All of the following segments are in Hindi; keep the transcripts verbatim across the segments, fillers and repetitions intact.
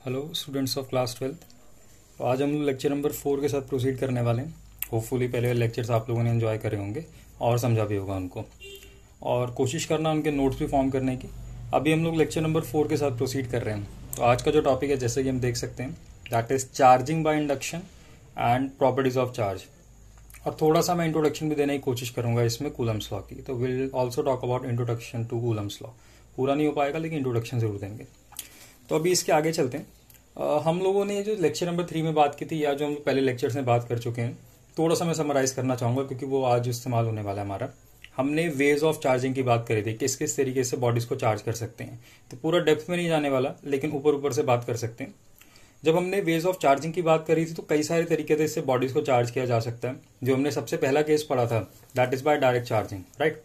Hello students of class twelfth. तो आज हम लोग लेक्चर नंबर फोर के साथ प्रोसीड करने वाले हैं। होपफुली पहले वाले लेक्चर्स आप लोगों ने एंजॉय करे होंगे और समझा भी होगा उनको, और कोशिश करना उनके नोट्स भी फॉर्म करने की। अभी हम लोग लेक्चर नंबर फोर के साथ प्रोसीड कर रहे हैं। तो आज का जो टॉपिक है, जैसे कि हम देख सकते हैं, that is charging by induction and properties of charge. और थोड़ा सा मैं इंट्रोडक्शन भी देने की कोशिश करूंगा इसमें कूलम्स लॉ की। तो will also talk about introduction to Coulomb's law. पूरा नहीं हो पाएगा लेकिन इंट्रोडक्शन जरूर देंगे। तो अभी इसके आगे चलते हैं। आ, हम लोगों ने जो लेक्चर नंबर थ्री में बात की थी, या जो हम पहले लेक्चर्स में बात कर चुके हैं, थोड़ा सा मैं समराइज करना चाहूंगा क्योंकि वो आज इस्तेमाल होने वाला है हमारा। हमने वेज ऑफ चार्जिंग की बात करी थी, किस किस तरीके से बॉडीज को चार्ज कर सकते हैं। तो पूरा डेप्थ में नहीं जाने वाला, लेकिन ऊपर ऊपर से बात कर सकते हैं। जब हमने वेज ऑफ चार्जिंग की बात करी थी तो कई सारे तरीके से इससे बॉडीज को चार्ज किया जा सकता है। जो हमने सबसे पहला केस पढ़ा था, that is by direct charging, right,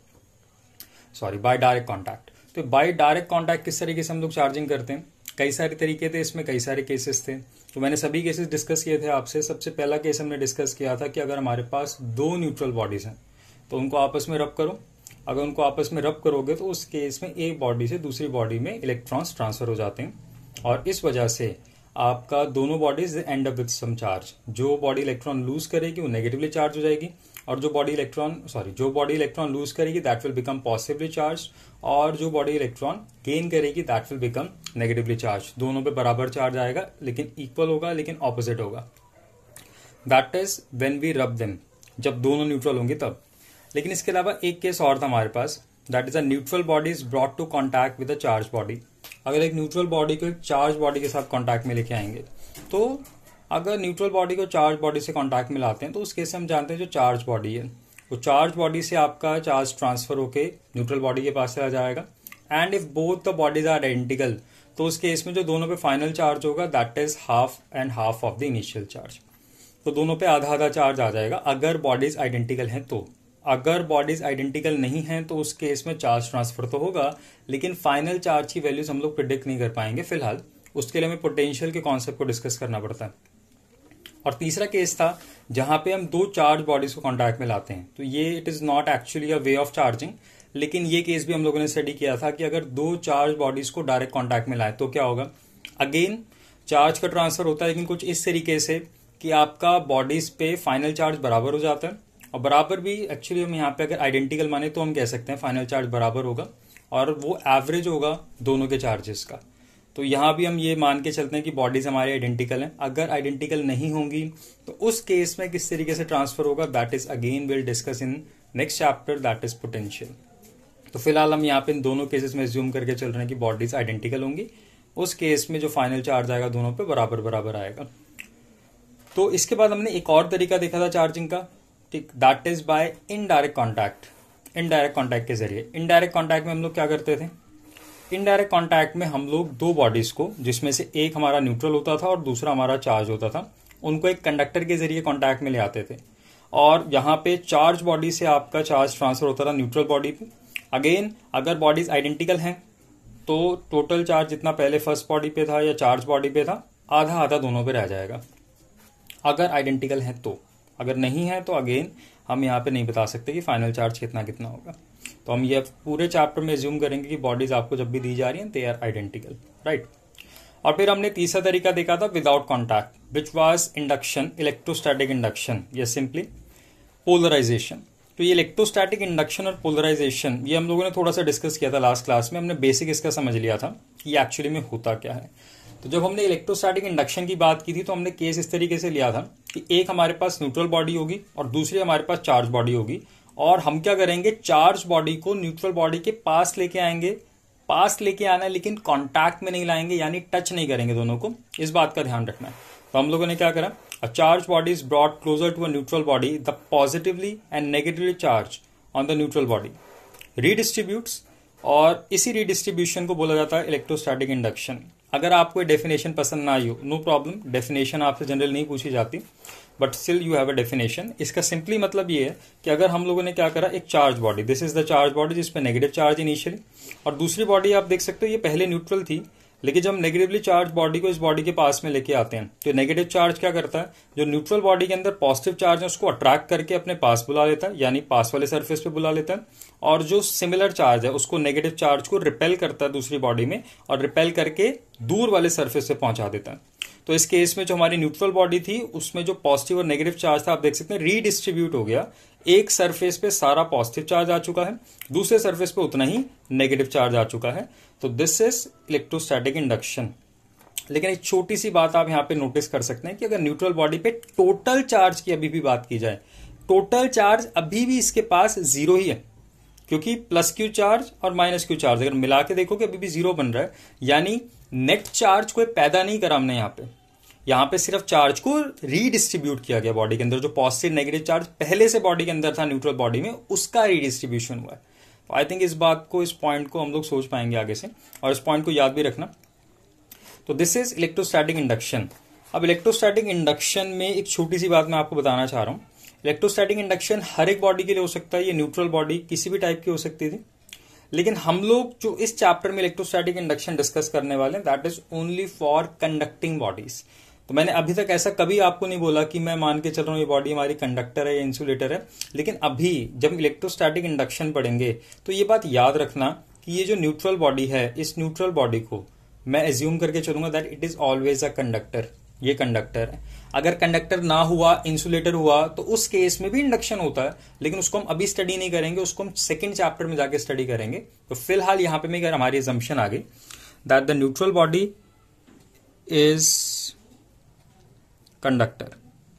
sorry by direct contact. तो बाय डायरेक्ट कॉन्टैक्ट किस तरीके से हम लोग चार्जिंग करते हैं, कई सारे तरीके थे, इसमें कई सारे केसेस थे। तो मैंने सभी केसेस डिस्कस किए थे आपसे। सबसे पहला केस हमने डिस्कस किया था कि अगर हमारे पास दो न्यूट्रल बॉडीज हैं तो उनको आपस में रब करो। अगर उनको आपस में रब करोगे तो उस केस में एक बॉडी से दूसरी बॉडी में इलेक्ट्रॉन्स ट्रांसफर हो जाते हैं, और इस वजह से आपका दोनों bodies end up with some charge. जो बॉडी इलेक्ट्रॉन लूज करेगी वो नेगेटिवली चार्ज हो जाएगी, और जो बॉडी इलेक्ट्रॉन सॉरी जो बॉडी इलेक्ट्रॉन लूज करेगी that will become positively charge, और जो बॉडी इलेक्ट्रॉन गेन करेगी that will become negatively charge. दोनों पे बराबर चार्ज आएगा, लेकिन इक्वल होगा, लेकिन ऑपोजिट होगा। That is when we rub them, जब दोनों न्यूट्रल होंगे तब। लेकिन इसके अलावा एक केस और था हमारे पास, that is a neutral body is brought to contact with a charge body. अगर एक न्यूट्रल बॉडी को एक चार्ज बॉडी के साथ कॉन्टैक्ट में लेके आएंगे, तो अगर न्यूट्रल बॉडी को चार्ज बॉडी से कॉन्टैक्ट में लाते हैं तो उस केस से हम जानते हैं जो चार्ज बॉडी है वो चार्ज बॉडी से आपका चार्ज ट्रांसफर होके न्यूट्रल बॉडी के पास चला जाएगा। And if both the bodies are identical, तो उस केस में जो दोनों पे फाइनल चार्ज होगा that is half and half of the initial charge. तो दोनों पे आधा आधा चार्ज आ जाएगा अगर बॉडीज आइडेंटिकल हैं तो। अगर बॉडीज आइडेंटिकल नहीं हैं तो उस केस में चार्ज ट्रांसफर तो होगा, लेकिन फाइनल चार्ज की वैल्यूज हम लोग प्रिडिक्ट नहीं कर पाएंगे फिलहाल। उसके लिए हमें पोटेंशियल के कॉन्सेप्ट को डिस्कस करना पड़ता है। और तीसरा केस था जहां पे हम दो चार्ज बॉडीज को कॉन्टैक्ट में लाते हैं। तो ये it is not actually a way of charging, लेकिन ये केस भी हम लोगों ने स्टडी किया था कि अगर दो चार्ज बॉडीज को डायरेक्ट कॉन्टैक्ट में लाए तो क्या होगा। अगेन चार्ज का ट्रांसफर होता है, लेकिन कुछ इस तरीके से कि आपका बॉडीज पे फाइनल चार्ज बराबर हो जाता है। और बराबर भी एक्चुअली हम यहाँ पे अगर आइडेंटिकल माने तो हम कह सकते हैं फाइनल चार्ज बराबर होगा, और वो एवरेज होगा दोनों के चार्जेस का। तो यहां भी हम ये मान के चलते हैं कि बॉडीज हमारे आइडेंटिकल हैं। अगर आइडेंटिकल नहीं होंगी तो उस केस में किस तरीके से ट्रांसफर होगा, that is again will discuss in next chapter, that is potential. तो फिलहाल हम यहाँ पे इन दोनों केसेस में ज्यूम करके चल रहे हैं कि बॉडीज आइडेंटिकल होंगी। उस केस में जो फाइनल चार्ज आएगा दोनों पे बराबर बराबर आएगा। तो इसके बाद हमने एक और तरीका देखा था चार्जिंग का, ठीक, that is by indirect contact. Indirect contact के जरिए, इनडायरेक्ट कॉन्टैक्ट में हम लोग क्या करते थे, इनडायरेक्ट कॉन्टैक्ट में हम लोग दो बॉडीज को, जिसमें से एक हमारा न्यूट्रल होता था और दूसरा हमारा चार्ज होता था, उनको एक कंडक्टर के जरिए कॉन्टैक्ट में ले आते थे। और यहाँ पे चार्ज बॉडी से आपका चार्ज ट्रांसफर होता था न्यूट्रल बॉडी पे। अगेन अगर बॉडीज आइडेंटिकल हैं तो टोटल चार्ज जितना पहले फर्स्ट बॉडी पे था या चार्ज बॉडी पे था, आधा आधा दोनों पे रह जाएगा अगर आइडेंटिकल है तो। अगर नहीं है तो अगेन हम यहाँ पे नहीं बता सकते कि फाइनल चार्ज कितना कितना होगा। तो हम ये पूरे चैप्टर में ज्यूम करेंगे कि बॉडीज आपको जब भी दी जा रही हैं दे आर आइडेंटिकल, राइट। और फिर हमने तीसरा तरीका देखा था without contact, which was induction, electrostatic induction या सिंपली पोलराइजेशन। तो ये इलेक्ट्रोस्टैटिक इंडक्शन और पोलराइजेशन ये हम लोगों ने थोड़ा सा डिस्कस किया था लास्ट क्लास में। हमने बेसिक इसका समझ लिया था कि ये एक्चुअली में होता क्या है। तो जब हमने इलेक्ट्रोस्टैटिक इंडक्शन की बात की थी तो हमने केस इस तरीके से लिया था कि एक हमारे पास न्यूट्रल बॉडी होगी और दूसरी हमारे पास चार्ज बॉडी होगी, और हम क्या करेंगे, चार्ज बॉडी को न्यूट्रल बॉडी के पास लेके आएंगे। पास लेके आना है लेकिन कांटेक्ट में नहीं लाएंगे, यानी टच नहीं करेंगे दोनों को। इस बात का ध्यान रखना है। तो हम लोगों ने क्या करा, a charge body is brought closer to a neutral body, the positively and negatively charge on the neutral body redistributes, और इसी रीडिस्ट्रीब्यूशन को बोला जाता है इलेक्ट्रोस्टैटिक इंडक्शन। अगर आपको डेफिनेशन पसंद ना आई हो, नो प्रॉब्लम, डेफिनेशन आपसे जनरल नहीं पूछी जाती, but still you have a definition. इसका सिंपली मतलब ये है कि अगर हम लोगों ने क्या करा, एक charge body, this is the charge body जिसपे नेगेटिव चार्ज इनिशियली, और दूसरी बॉडी आप देख सकते हो ये पहले न्यूट्रल थी लेकिन जब हम नेगेटिवली चार्ज बॉडी को इस बॉडी के पास में लेके आते हैं तो नेगेटिव चार्ज क्या करता है, जो न्यूट्रल बॉडी के अंदर पॉजिटिव चार्ज है उसको अट्रैक्ट करके अपने पास बुला लेता है, यानी पास वाले सरफेस पे बुला लेता है, और जो सिमिलर चार्ज है उसको नेगेटिव चार्ज को रिपेल करता है दूसरी बॉडी में और रिपेल करके दूर वाले सरफेस पे पहुंचा देता है। तो इस केस में जो हमारी न्यूट्रल बॉडी थी उसमें जो पॉजिटिव और नेगेटिव चार्ज था आप देख सकते हैं रीडिस्ट्रीब्यूट हो गया। एक सरफेस पे सारा पॉजिटिव चार्ज आ चुका है, दूसरे सरफेस पे उतना ही नेगेटिव चार्ज आ चुका है। तो दिस इज इलेक्ट्रोस्टैटिक इंडक्शन। लेकिन एक छोटी सी बात आप यहां पे नोटिस कर सकते हैं कि अगर न्यूट्रल बॉडी पे टोटल चार्ज की अभी भी बात की जाए, टोटल चार्ज अभी भी इसके पास जीरो ही है, क्योंकि प्लस क्यू चार्ज और माइनस क्यू चार्ज अगर मिला के देखो कि अभी भी जीरो बन रहा है, यानी नेट चार्ज कोई पैदा नहीं करा हमने यहाँ पे। यहाँ पे सिर्फ चार्ज को रीडिस्ट्रीब्यूट किया गया बॉडी के अंदर, जो पॉजिटिव नेगेटिव चार्ज पहले से बॉडी के अंदर था न्यूट्रल बॉडी में उसका रीडिस्ट्रीब्यूशन हुआ है। आई थिंक इस बात को, इस पॉइंट को हम लोग सोच पाएंगे आगे से, और इस पॉइंट को याद भी रखना। तो दिस इज इलेक्ट्रोस्टैटिक इंडक्शन। अब इलेक्ट्रोस्टैटिक इंडक्शन में एक छोटी सी बात मैं आपको बताना चाह रहा हूं। इलेक्ट्रोस्टैटिक इंडक्शन हर एक बॉडी के लिए हो सकता है, ये न्यूट्रल बॉडी किसी भी टाइप की हो सकती थी, लेकिन हम लोग जो इस चैप्टर में इलेक्ट्रोस्टैटिक इंडक्शन डिस्कस करने वाले हैं that is only for conducting bodies. तो मैंने अभी तक ऐसा कभी आपको नहीं बोला कि मैं मान के चल रहा हूं ये बॉडी हमारी कंडक्टर है या इंसुलेटर है, लेकिन अभी जब इलेक्ट्रोस्टैटिक इंडक्शन पढ़ेंगे तो ये बात याद रखना कि ये जो न्यूट्रल बॉडी है, इस न्यूट्रल बॉडी को मैं एज्यूम करके चलूंगा that it is always a conductor. ये कंडक्टर है। अगर कंडक्टर ना हुआ, इंसुलेटर हुआ, तो उस केस में भी इंडक्शन होता है, लेकिन उसको हम अभी स्टडी नहीं करेंगे, उसको हम सेकंड चैप्टर में जाके स्टडी करेंगे। तो फिलहाल यहां पे मैं हमारी असम्पशन आ गई that the neutral body is conductor.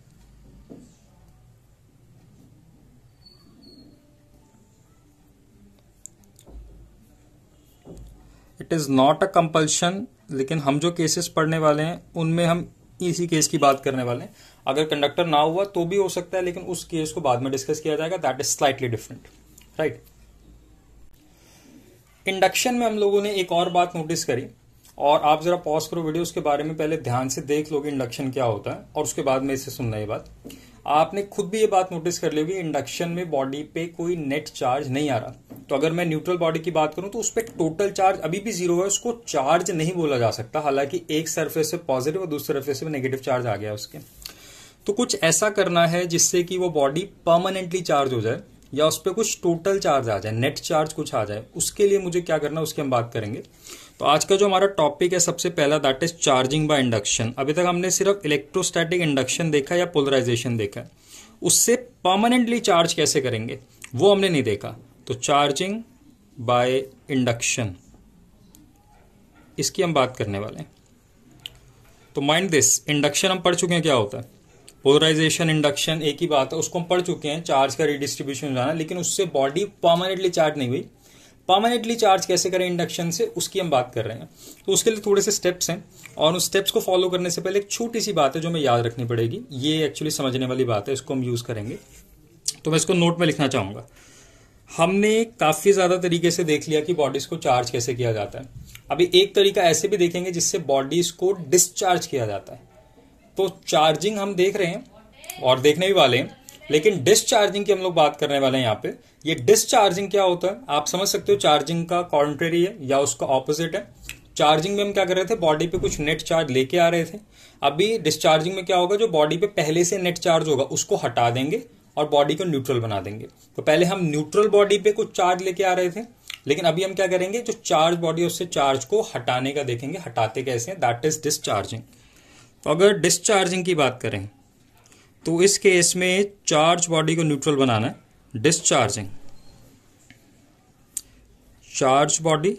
It is not a compulsion, लेकिन हम जो केसेस पढ़ने वाले हैं उनमें हम इसी केस की बात करने वाले हैं। अगर कंडक्टर ना हुआ तो भी हो सकता है, लेकिन उस केस को बाद में डिस्कस किया जाएगा, that is slightly different, right. Induction में हम लोगों ने एक और बात नोटिस करी, और आप जरा पॉज करो वीडियो, उसके बारे में पहले ध्यान से देख लोगे इंडक्शन क्या होता है, और उसके बाद में इसे सुनना। ये बात आपने खुद भी ये बात नोटिस कर ली होगी, इंडक्शन में बॉडी पे कोई नेट चार्ज नहीं आ रहा। तो अगर मैं न्यूट्रल बॉडी की बात करूं तो उस पर टोटल चार्ज अभी भी जीरो है, उसको चार्ज नहीं बोला जा सकता, हालांकि एक सरफेस से पॉजिटिव और दूसरे सरफेस से नेगेटिव चार्ज आ गया उसके। तो कुछ ऐसा करना है जिससे कि वो बॉडी परमानेंटली चार्ज हो जाए, या उस पर कुछ टोटल चार्ज आ जाए, नेट चार्ज कुछ आ जाए। उसके लिए मुझे क्या करना है उसकी हम बात करेंगे। तो आज का जो हमारा टॉपिक है सबसे पहला that is charging by induction. अभी तक हमने सिर्फ इलेक्ट्रोस्टैटिक इंडक्शन देखा या पोलराइजेशन देखा, उससे परमानेंटली चार्ज कैसे करेंगे वो हमने नहीं देखा। तो चार्जिंग बाय इंडक्शन, इसकी हम बात करने वाले हैं। तो माइंड दिस, इंडक्शन हम पढ़ चुके हैं क्या होता है, पोलराइजेशन, इंडक्शन एक ही बात है, उसको हम पढ़ चुके हैं, चार्ज का रिडिस्ट्रीब्यूशन जाना, लेकिन उससे बॉडी परमानेंटली चार्ज नहीं हुई। परमानेंटली चार्ज कैसे करें इंडक्शन से, उसकी हम बात कर रहे हैं। तो उसके लिए थोड़े से स्टेप्स हैं, और उस स्टेप्स को फॉलो करने से पहले एक छोटी सी बात है जो हमें याद रखनी पड़ेगी। ये एक्चुअली समझने वाली बात है, इसको हम यूज करेंगे। तो मैं इसको नोट में लिखना चाहूंगा। हमने काफी ज्यादा तरीके से देख लिया कि बॉडीज को चार्ज कैसे किया जाता है। अभी एक तरीका ऐसे भी देखेंगे जिससे बॉडीज को डिस्चार्ज किया जाता है। तो चार्जिंग हम देख रहे हैं और देखने भी वाले हैं, लेकिन डिस्चार्जिंग की हम लोग बात करने वाले हैं यहाँ पे। ये डिस्चार्जिंग क्या होता है आप समझ सकते हो, चार्जिंग का कॉन्ट्रेरी है या उसका ऑपोजिट है। चार्जिंग में हम क्या कर रहे थे, बॉडी पे कुछ नेट चार्ज लेके आ रहे थे। अभी डिस्चार्जिंग में क्या होगा, जो बॉडी पे पहले से नेट चार्ज होगा उसको हटा देंगे और बॉडी को न्यूट्रल बना देंगे। तो पहले हम न्यूट्रल बॉडी पे कुछ चार्ज लेके आ रहे थे, लेकिन अभी हम क्या करेंगे, जो चार्ज बॉडी है उससे चार्ज को हटाने का देखेंगे। हटाते कैसे, दैट इज डिस्चार्जिंग। तो अगर डिस्चार्जिंग की बात करें तो इस केस में चार्ज बॉडी को न्यूट्रल बनाना है। डिस्चार्जिंग, चार्ज बॉडी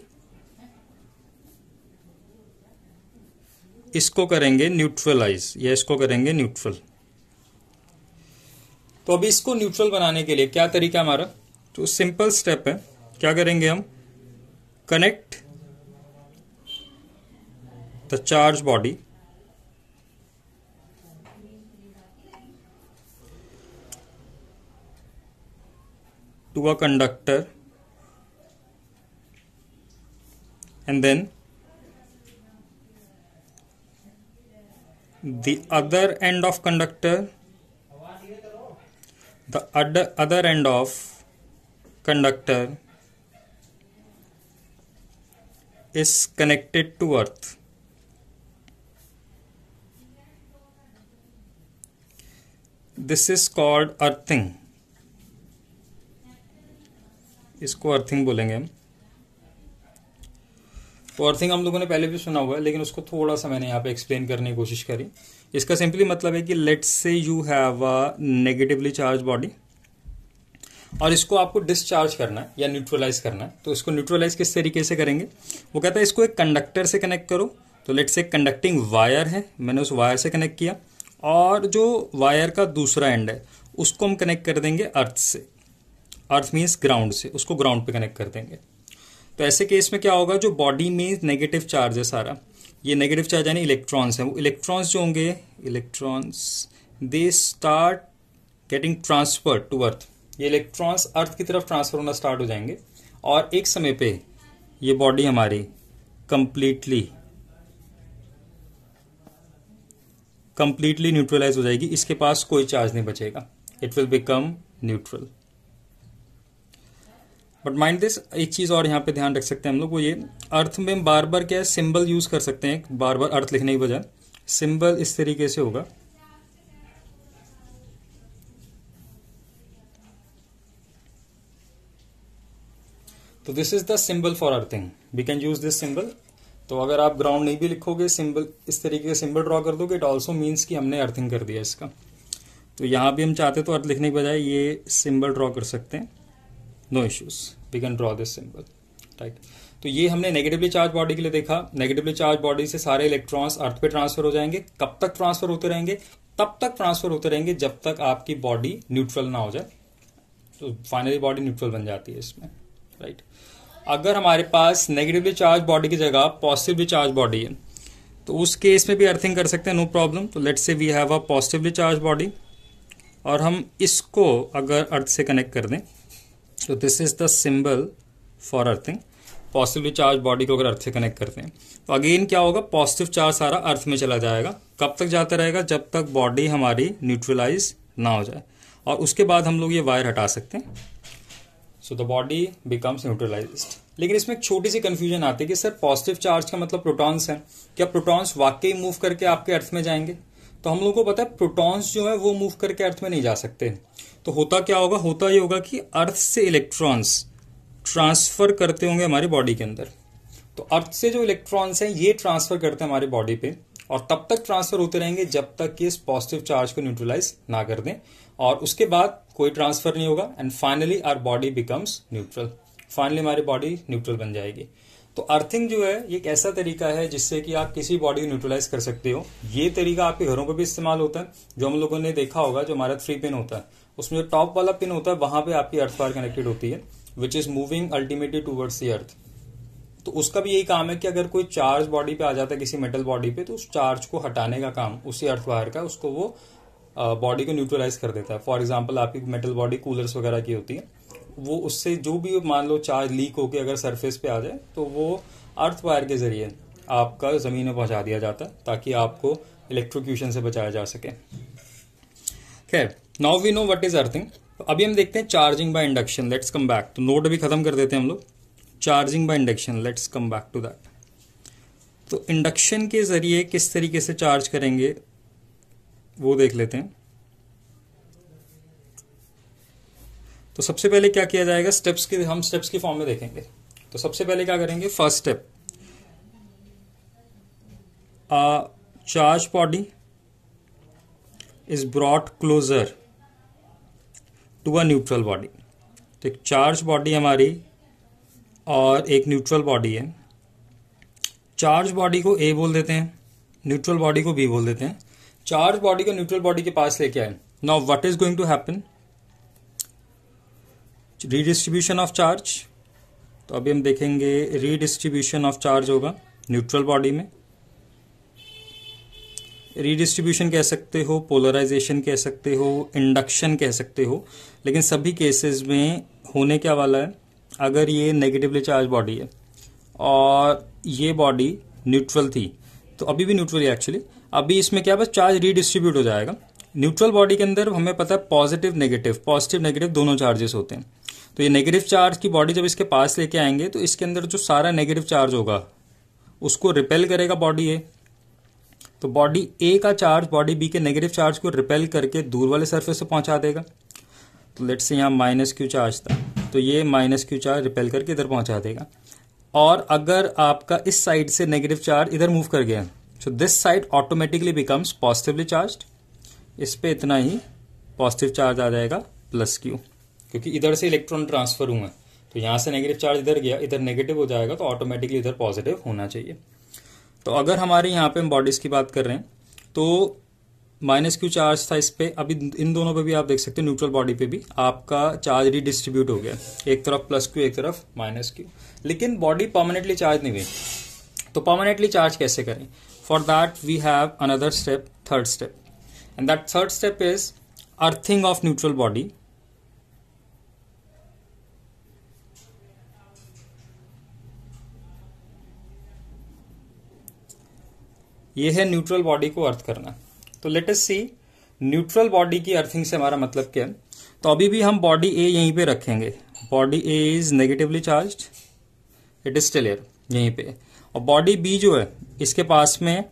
इसको करेंगे न्यूट्रलाइज, या इसको करेंगे न्यूट्रल। तो अभी इसको न्यूट्रल बनाने के लिए क्या तरीका हमारा, तो सिंपल स्टेप है। क्या करेंगे हम, connect the charge body to a conductor, and then the other end of conductor, the other other end of conductor is connected to earth, this is called earthing. इसको अर्थिंग बोलेंगे हम। तो अर्थिंग हम लोगों ने पहले भी सुना हुआ है, लेकिन उसको थोड़ा सा मैंने यहाँ पे एक्सप्लेन करने की कोशिश करी। इसका सिंपली मतलब है कि let's say you have a negatively charge body और इसको आपको डिस्चार्ज करना है या न्यूट्रलाइज करना है। तो इसको न्यूट्रलाइज किस तरीके से करेंगे? वो कहता है इसको एक कंडक्टर से कनेक्ट करो। तो लेट्स से कंडक्टिंग वायर है, मैंने उस वायर से कनेक्ट किया और जो वायर का दूसरा एंड है उसको हम कनेक्ट कर देंगे अर्थ से। अर्थ मीन्स ग्राउंड से, उसको ग्राउंड पे कनेक्ट कर देंगे। तो ऐसे केस में क्या होगा, जो बॉडी में नेगेटिव चार्ज है सारा, ये नेगेटिव चार्ज यानी इलेक्ट्रॉन्स है, वो इलेक्ट्रॉन्स जो होंगे, electrons they start getting transfer to earth. ये इलेक्ट्रॉन्स अर्थ की तरफ ट्रांसफर होना स्टार्ट हो जाएंगे और एक समय पे ये बॉडी हमारी कंप्लीटली कंप्लीटली न्यूट्रलाइज हो जाएगी। इसके पास कोई चार्ज नहीं बचेगा, it will become neutral. But mind this, एक चीज और यहाँ पे ध्यान रख सकते हैं हम लोग, वो ये अर्थ में बार बार क्या है, सिंबल यूज कर सकते हैं बार बार अर्थ लिखने की बजाय। सिंबल इस तरीके से होगा, तो this is the symbol for earthing, we can use this symbol. तो अगर आप ग्राउंड नहीं भी लिखोगे, सिंबल इस तरीके का सिंबल ड्रॉ कर दोगे, इट ऑल्सो मीन्स कि हमने अर्थिंग कर दिया इसका। तो यहां भी हम चाहते तो अर्थ लिखने की बजाय ये सिंबल ड्रॉ कर सकते हैं, no issues, we can draw this symbol, right. तो ये हमने नेगेटिवली चार्ज बॉडी के लिए देखा। नेगेटिवली चार्ज बॉडी से सारे इलेक्ट्रॉन्स अर्थ पे ट्रांसफर हो जाएंगे। कब तक ट्रांसफर होते रहेंगे? तब तक ट्रांसफर होते रहेंगे जब तक आपकी बॉडी न्यूट्रल ना हो जाए। तो फाइनली बॉडी न्यूट्रल बन जाती है इसमें, राइट। अगर हमारे पास नेगेटिवली चार्ज बॉडी की जगह पॉजिटिवली चार्ज बॉडी है तो उस केस में भी अर्थिंग कर सकते हैं, नो प्रॉब्लम। तो let's say we have a positively charge body और हम इसको अगर अर्थ से कनेक्ट कर दें, तो this is the symbol for earthing. Positively charge body को अगर अर्थ से कनेक्ट करते हैं तो अगेन क्या होगा, पॉजिटिव चार्ज सारा अर्थ में चला जाएगा। कब तक जाता रहेगा? जब तक बॉडी हमारी न्यूट्रलाइज ना हो जाए, और उसके बाद हम लोग ये वायर हटा सकते हैं। So the body becomes neutralized. लेकिन इसमें एक छोटी सी कंफ्यूजन आती है कि सर पॉजिटिव चार्ज का मतलब प्रोटॉन्स है, क्या प्रोटॉन्स वाकई मूव करके आपके अर्थ में जाएंगे? तो हम लोगों को पता है प्रोटॉन्स जो है वो मूव करके अर्थ में नहीं जा सकते। तो होता क्या होगा, होता ये होगा कि अर्थ से इलेक्ट्रॉन्स ट्रांसफर करते होंगे हमारी बॉडी के अंदर। तो अर्थ से जो इलेक्ट्रॉन्स हैं ये ट्रांसफर करते हैं हमारी बॉडी पे, और तब तक ट्रांसफर होते रहेंगे जब तक कि इस पॉजिटिव चार्ज को न्यूट्रलाइज ना कर दें, और उसके बाद कोई ट्रांसफर नहीं होगा and finally our body becomes neutral. Finally हमारी बॉडी न्यूट्रल बन जाएगी। तो अर्थिंग जो है ये एक ऐसा तरीका है जिससे कि आप किसी बॉडी को न्यूट्रलाइज कर सकते हो। ये तरीका आपके घरों पर भी इस्तेमाल होता है, जो हम लोगों ने देखा होगा, जो हमारा थ्री पिन होता है उसमें जो टॉप वाला पिन होता है वहां पे आपकी अर्थ वायर कनेक्टेड होती है, which is moving ultimately towards the earth. तो उसका भी यही काम है कि अगर कोई चार्ज बॉडी पे आ जाता है किसी मेटल बॉडी पे, तो उस चार्ज को हटाने का काम उसी अर्थ वायर का, उसको वो बॉडी को न्यूट्रलाइज कर देता है। फॉर एग्जाम्पल आपकी मेटल बॉडी कूलर्स वगैरह की होती है, वो उससे जो भी मान लो चार्ज लीक होकर अगर सरफेस पे आ जाए तो वो अर्थ वायर के जरिए आपका जमीन में पहुंचा दिया जाता है ताकि आपको इलेक्ट्रोक्यूशन से बचाया जा सके। खैर, now we know what is earthing. अभी हम देखते हैं charging by induction. Let's come back. तो नोट अभी खत्म कर देते हैं हम लोग। Charging by induction, let's come back to that. तो इंडक्शन के जरिए किस तरीके से चार्ज करेंगे वो देख लेते हैं। तो सबसे पहले क्या किया जाएगा, स्टेप्स के हम स्टेप्स की फॉर्म में देखेंगे। तो सबसे पहले क्या करेंगे, first step, a charge body is brought closer to a neutral body. तो एक चार्ज बॉडी हमारी और एक न्यूट्रल बॉडी है। चार्ज बॉडी को ए बोल देते हैं, न्यूट्रल बॉडी को बी बोल देते हैं। चार्ज बॉडी को न्यूट्रल बॉडी के पास लेके आए। Now what is going to happen, redistribution of charge. तो अभी हम देखेंगे रीडिस्ट्रीब्यूशन ऑफ चार्ज होगा न्यूट्रल बॉडी में। रीडिस्ट्रीब्यूशन कह सकते हो, पोलराइजेशन कह सकते हो, इंडक्शन कह सकते हो, लेकिन सभी केसेस में होने क्या वाला है, अगर ये नेगेटिवली चार्ज बॉडी है और ये बॉडी न्यूट्रल थी, तो अभी भी न्यूट्रल है एक्चुअली, अभी इसमें क्या बस चार्ज रीडिस्ट्रीब्यूट हो जाएगा। न्यूट्रल बॉडी के अंदर हमें पता है पॉजिटिव नेगेटिव पॉजिटिव नेगेटिव दोनों चार्जेस होते हैं। तो ये नेगेटिव चार्ज की बॉडी जब इसके पास लेके आएंगे तो इसके अंदर जो सारा नेगेटिव चार्ज होगा उसको रिपेल करेगा बॉडी ए। तो बॉडी ए का चार्ज बॉडी बी के नेगेटिव चार्ज को रिपेल करके दूर वाले सरफेस से पहुंचा देगा। तो लेट्स से यहाँ माइनस क्यू चार्ज था, तो ये माइनस क्यू चार्ज रिपेल करके इधर पहुंचा देगा। और अगर आपका इस साइड से नेगेटिव चार्ज इधर मूव कर गया, so this side automatically becomes positively charged. इस पे इतना ही पॉजिटिव चार्ज आ जाएगा प्लस क्यू, क्योंकि इधर से इलेक्ट्रॉन ट्रांसफर हुआ है। तो यहां से नेगेटिव चार्ज इधर गया, इधर नेगेटिव हो जाएगा, तो ऑटोमेटिकली इधर पॉजिटिव होना चाहिए। तो अगर हमारे यहाँ पे हम बॉडीज की बात कर रहे हैं तो माइनस क्यू चार्ज था इस पे, अभी इन दोनों पे भी आप देख सकते हैं, न्यूट्रल बॉडी पे भी आपका चार्ज रिडिस्ट्रीब्यूट हो गया, एक तरफ प्लस क्यू एक तरफ माइनस क्यू। लेकिन बॉडी परमानेंटली चार्ज नहीं हुई, तो परमानेंटली चार्ज कैसे करें? For that we have another step, third step, and that third step is earthing of neutral body. ये है न्यूट्रल बॉडी को अर्थ करना। तो let us see neutral body की अर्थिंग से हमारा मतलब क्या है। तो अभी भी हम बॉडी ए यहीं पे रखेंगे, body A is negatively charged, it is still here यहीं पे, और बॉडी बी जो है इसके पास में,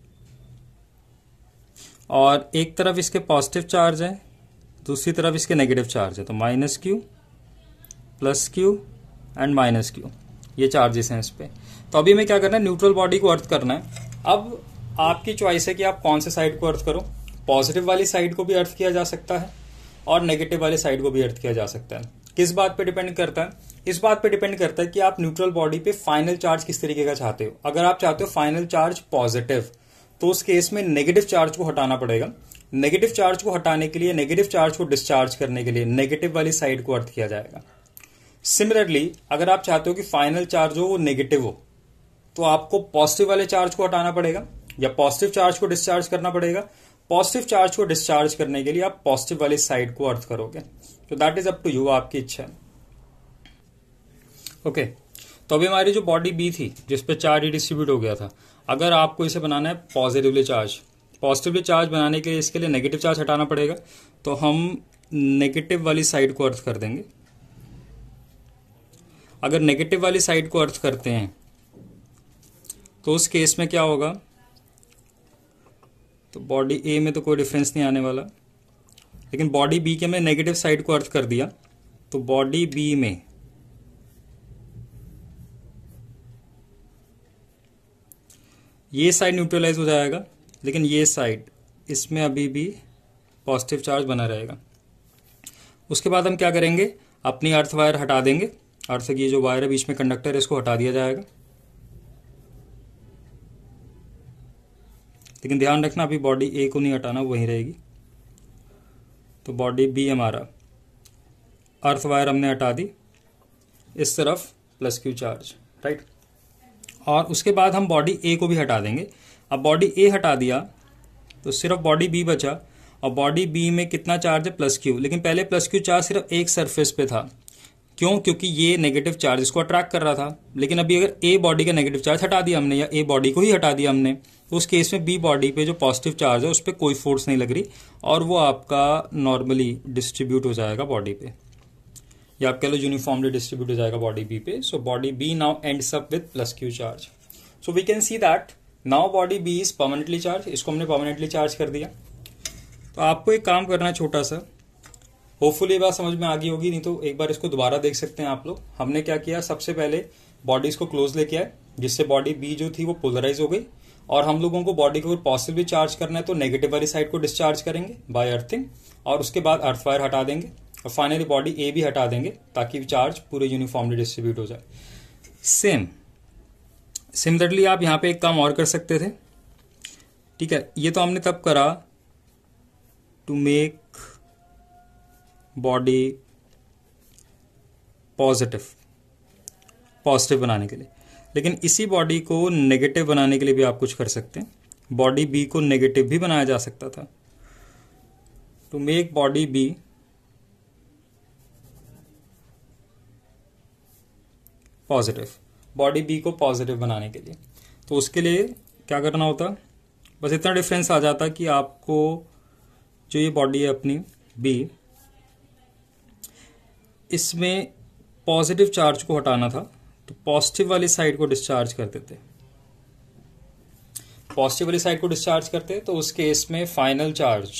और एक तरफ इसके पॉजिटिव चार्ज है, दूसरी तरफ इसके नेगेटिव चार्ज है। तो minus Q, plus Q and minus Q, ये चार्जेस हैं इस पे। तो अभी हमें क्या करना है, न्यूट्रल बॉडी को अर्थ करना है। अब आपकी चॉइस है कि आप कौन से साइड को अर्थ करो। पॉजिटिव वाली साइड को भी अर्थ किया जा सकता है और नेगेटिव वाली साइड को भी अर्थ किया जा सकता है। किस बात पे डिपेंड करता है? इस बात पे डिपेंड करता है कि आप न्यूट्रल बॉडी पे फाइनल चार्ज किस तरीके का चाहते हो। अगर आप चाहते हो फाइनल चार्ज पॉजिटिव, तो उस केस में नेगेटिव चार्ज को हटाना पड़ेगा। नेगेटिव चार्ज को हटाने के लिए, नेगेटिव चार्ज को डिस्चार्ज करने के लिए नेगेटिव वाली साइड को अर्थ किया जाएगा। सिमिलरली अगर आप चाहते हो कि फाइनल चार्ज हो वो नेगेटिव हो, तो आपको पॉजिटिव वाले चार्ज को हटाना पड़ेगा या पॉजिटिव चार्ज को डिस्चार्ज करना पड़ेगा। पॉजिटिव चार्ज को डिस्चार्ज करने के लिए आप पॉजिटिव वाली साइड को अर्थ करोगे। तो that is up to you, आपकी इच्छा है। ओके, तो अभी हमारी जो बॉडी बी थी जिसपे चार्ज डिस्ट्रीब्यूट हो गया था, अगर आपको इसे बनाना है पॉजिटिवली चार्ज, पॉजिटिवली चार्ज बनाने के लिए इसके लिए नेगेटिव चार्ज हटाना पड़ेगा। तो हम नेगेटिव वाली साइड को अर्थ कर देंगे। अगर नेगेटिव वाली साइड को अर्थ करते हैं तो उस केस में क्या होगा, तो बॉडी ए में तो कोई डिफरेंस नहीं आने वाला, लेकिन बॉडी बी के में नेगेटिव साइड को अर्थ कर दिया, तो बॉडी बी में ये साइड न्यूट्रलाइज हो जाएगा, लेकिन ये साइड इसमें अभी भी पॉजिटिव चार्ज बना रहेगा। उसके बाद हम क्या करेंगे, अपनी अर्थ वायर हटा देंगे। अर्थ की जो वायर है बीच में कंडक्टर है, इसको हटा दिया जाएगा। लेकिन ध्यान रखना अभी बॉडी ए को नहीं हटाना, वहीं रहेगी। तो बॉडी बी हमारा, अर्थ वायर हमने हटा दी, इस तरफ प्लस क्यू चार्ज, राइट। और उसके बाद हम बॉडी ए को भी हटा देंगे। अब बॉडी ए हटा दिया तो सिर्फ बॉडी बी बचा, और बॉडी बी में कितना चार्ज है, प्लस क्यू। लेकिन पहले प्लस क्यू चार्ज सिर्फ एक सरफेस पे था, क्यों? क्योंकि ये नेगेटिव चार्ज इसको अट्रैक्ट कर रहा था। लेकिन अभी अगर ए बॉडी का नेगेटिव चार्ज हटा दिया हमने, या ए बॉडी को ही हटा दिया हमने, तो उस केस में बी बॉडी पे जो पॉजिटिव चार्ज है उस पर कोई फोर्स नहीं लग रही, और वो आपका नॉर्मली डिस्ट्रीब्यूट हो जाएगा बॉडी पे, या आप कह लो यूनिफॉर्मली डिस्ट्रीब्यूट हो जाएगा बॉडी बी पे। So body B now ends up with plus Q charge. So we can see that now body B is permanently charge. इसको हमने परमानेंटली चार्ज कर दिया। तो आपको एक काम करना है छोटा सा, होपफुली ये बात समझ में आ गई होगी, नहीं तो एक बार इसको दोबारा देख सकते हैं आप लोग। हमने क्या किया, सबसे पहले बॉडीज को क्लोज लेके आए, जिससे बॉडी बी जो थी वो पोलराइज हो गई, और हम लोगों को बॉडी को पॉजिटिवली चार्ज करना है तो नेगेटिव वाली साइड को डिस्चार्ज करेंगे बाय अर्थिंग, और उसके बाद अर्थ वायर हटा देंगे, और फाइनली बॉडी ए भी हटा देंगे ताकि चार्ज पूरे यूनिफॉर्मली डिस्ट्रीब्यूट हो जाए। सेम सिमिलरली आप यहां पे एक काम और कर सकते थे, ठीक है। ये तो हमने तब करा to make body positive, positive बनाने के लिए, लेकिन इसी बॉडी को नेगेटिव बनाने के लिए भी आप कुछ कर सकते हैं। बॉडी बी को नेगेटिव भी बनाया जा सकता था। To make body B positive, body B को पॉजिटिव बनाने के लिए, तो उसके लिए क्या करना होता, बस इतना डिफरेंस आ जाता कि आपको जो ये बॉडी है अपनी बी, इसमें पॉजिटिव चार्ज को हटाना था, तो पॉजिटिव वाली साइड को डिस्चार्ज कर देते, पॉजिटिव वाली साइड को डिस्चार्ज करते हैं तो उस केस में फाइनल चार्ज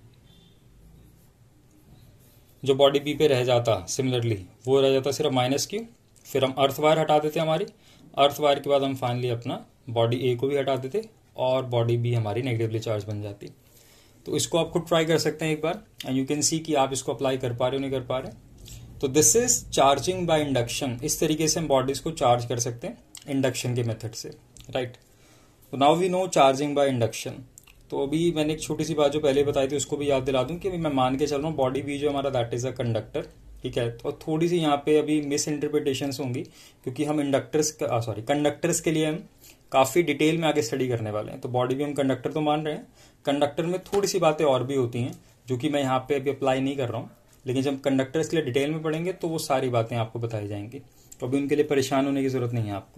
जो बॉडी बी पे रह जाता सिमिलरली वो रह जाता सिर्फ माइनस क्यू। फिर हम अर्थ वायर हटा देते हमारी, अर्थ वायर के बाद हम फाइनली अपना बॉडी ए को भी हटा देते और बॉडी बी हमारी नेगेटिवली चार्ज बन जाती। तो इसको आप खुद ट्राई कर सकते हैं एक बार एंड यू कैन सी कि आप इसको अप्लाई कर पा रहे हो नहीं कर पा रहे। तो this is charging by induction. इस तरीके से हम बॉडीज को चार्ज कर सकते हैं इंडक्शन के मेथड से, राइट। तो now we know charging by induction. तो अभी मैंने एक छोटी सी बात जो पहले बताई थी उसको भी याद दिला दूं कि मैं मान के चल रहा हूँ बॉडी बी जो हमारा दैट इज अ कंडक्टर, ठीक है। तो थोड़ी सी यहाँ पे अभी मिस इंटरप्रिटेशंस होंगी क्योंकि हम इंडक्टर्स सॉरी कंडक्टर्स के लिए हम काफी डिटेल में आगे स्टडी करने वाले हैं। तो बॉडी भी हम कंडक्टर तो मान रहे हैं, कंडक्टर में थोड़ी सी बातें और भी होती हैं जो कि मैं यहाँ पे अभी अप्लाई नहीं कर रहा हूँ, लेकिन जब कंडक्टर्स के लिए डिटेल में पढ़ेंगे तो वो सारी बातें आपको बताई जाएंगी। तो अभी उनके लिए परेशान होने की जरूरत नहीं है आपको।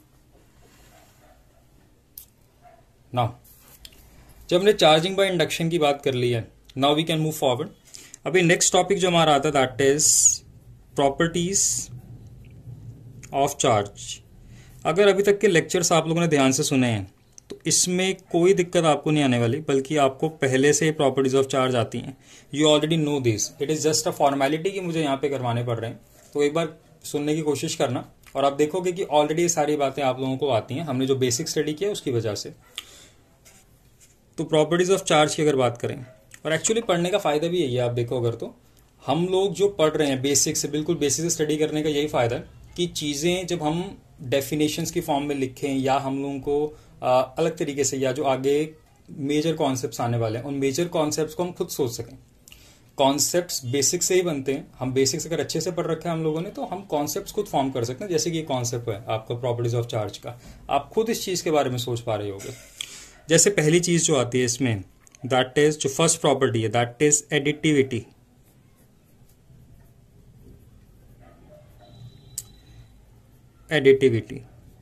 नाउ जब हमने चार्जिंग बाय इंडक्शन की बात कर ली है, now we can move forward. अभी नेक्स्ट टॉपिक जो हमारा आता है that is properties of charge. अगर अभी तक के लेक्चर्स आप लोगों ने ध्यान से सुने हैं तो इसमें कोई दिक्कत आपको नहीं आने वाली, बल्कि आपको पहले से प्रॉपर्टीज ऑफ चार्ज आती हैं। You already know this, it is just a formality कि मुझे यहाँ पे करवाने पड़ रहे हैं। तो एक बार सुनने की कोशिश करना और आप देखोगे कि ऑलरेडी ये सारी बातें आप लोगों को आती हैं, हमने जो बेसिक स्टडी किया उसकी वजह से। तो प्रॉपर्टीज ऑफ चार्ज की अगर बात करें, और एक्चुअली पढ़ने का फायदा भी यही है, आप देखो अगर तो हम लोग जो पढ़ रहे हैं बेसिक से, बिल्कुल बेसिक से स्टडी करने का यही फायदा है कि चीजें जब हम डेफिनेशंस की फॉर्म में लिखें या हम लोगों को आ, अलग तरीके से, या जो आगे मेजर कॉन्सेप्ट्स आने वाले हैं उन मेजर कॉन्सेप्ट्स को हम खुद सोच सकें। कॉन्सेप्ट्स बेसिक से ही बनते हैं, हम बेसिक्स अगर अच्छे से पढ़ रखे हैं हम लोगों ने तो हम कॉन्सेप्ट्स खुद फॉर्म कर सकते हैं। जैसे कि ये कॉन्सेप्ट है आपका प्रॉपर्टीज ऑफ चार्ज का, आप खुद इस चीज के बारे में सोच पा रहे होगे। जैसे पहली चीज जो आती है इसमें दैट इज, जो फर्स्ट प्रॉपर्टी है दैट इज एडिटिविटी। एडिटिविटी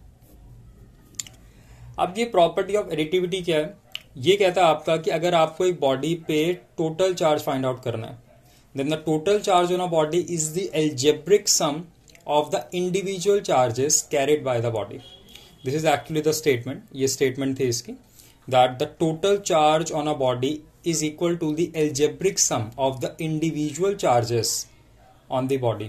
अब ये प्रॉपर्टी ऑफ एडिटिविटी क्या है? ये कहता है आपका कि अगर आपको एक बॉडी पे टोटल चार्ज फाइंड आउट करना है, then the total charge on a body is the algebraic sum of the individual charges carried by the body. This is actually the statement, ये स्टेटमेंट थी इसकी, that the total charge on a body is equal to the algebraic sum of the individual charges on the body.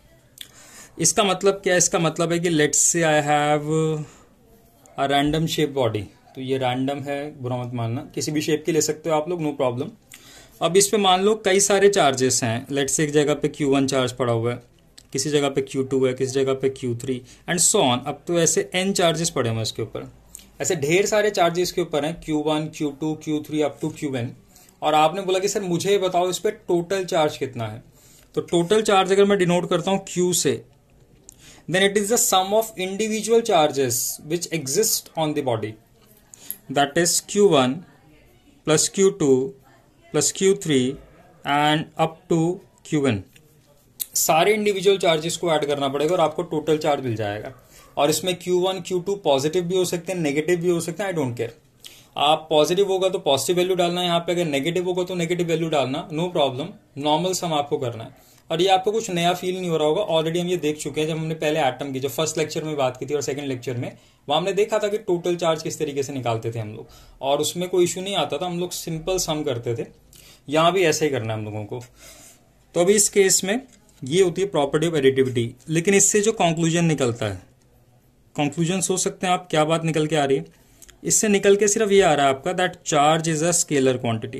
इसका मतलब क्या है? इसका मतलब है कि let's say I have a random shape body, तो ये रैंडम है, बुरा मत मानना, किसी भी शेप की ले सकते हो आप लोग, नो प्रॉब्लम। अब इस पे मान लो कई सारे चार्जेस हैं, लेट्स से एक जगह पे क्यू वन चार्ज पड़ा हुआ है, किसी जगह पे क्यू टू है, किसी जगह पे Q three and so on. अब तो ऐसे एन चार्जेस पड़े हुए इसके ऊपर, ऐसे ढेर सारे चार्जेस के ऊपर हैं, Q one Q two Q three up to Q N. और आपने बोला कि सर मुझे बताओ इस पे टोटल चार्ज कितना है। तो टोटल चार्ज अगर मैं डिनोट करता हूं क्यू से, then it is the sum of individual charges which exist on the body, that is Q one plus Q two plus Q three and up to Q N. सारे इंडिविजुअल चार्जेस को ऐड करना पड़ेगा और आपको टोटल चार्ज मिल जाएगा। और इसमें Q one Q two positive भी हो सकते हैं, नेगेटिव भी हो सकते हैं, आई डोंट केयर। आप पॉजिटिव होगा तो पॉजिटिव वैल्यू डालना है यहाँ पे, अगर नेगेटिव होगा तो नेगेटिव वैल्यू डालना, नो प्रॉब्लम। नॉर्मल सम आपको करना है। और ये आपको कुछ नया फील नहीं हो रहा होगा, ऑलरेडी हम ये देख चुके हैं जब हमने पहले एटम की जो फर्स्ट लेक्चर में बात की थी और सेकंड लेक्चर में, वहां हमने देखा था कि टोटल चार्ज किस तरीके से निकालते थे हम लोग, और उसमें कोई इशू नहीं आता था, हम लोग सिंपल सम करते थे। यहां भी ऐसे ही करना है हम लोगों को। तो अभी इस केस में ये होती है प्रॉपर्टी ऑफ एडिटिविटी। लेकिन इससे जो कंक्लूजन निकलता है, कंक्लूजन सोच सकते हैं आप क्या बात निकल के आ रही है? इससे निकल के सिर्फ ये आ रहा है आपका that charge is a scalar quantity.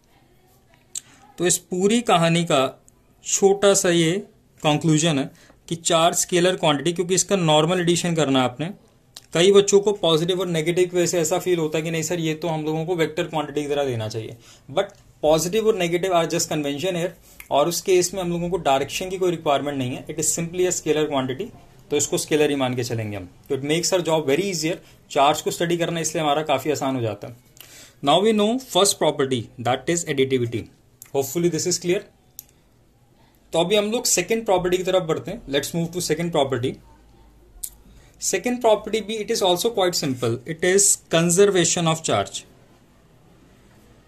तो इस पूरी कहानी का छोटा सा ये कंक्लूजन है कि चार्ज स्केलर क्वांटिटी, क्योंकि इसका नॉर्मल एडिशन करना है आपने। कई बच्चों को पॉजिटिव और नेगेटिव की वजह से ऐसा फील होता है कि नहीं सर ये तो हम लोगों को वेक्टर क्वांटिटी की तरह देना चाहिए, बट पॉजिटिव और नेगेटिव आर जस्ट कन्वेंशन है, और उस केस में हम लोगों को डायरेक्शन की कोई रिक्वायरमेंट नहीं है, it is simply a scalar quantity. तो इसको स्केलर ही मान के चलेंगे हम। तो it makes our job very easier, charge को स्टडी करना इसलिए हमारा काफी आसान हो जाता है। Now we know first property that is additivity. Hopefully this is clear. तो अभी हम लोग सेकेंड प्रॉपर्टी की तरफ बढ़ते हैं। Let's move to second property. Second property भी it is also quite simple, it is conservation of charge.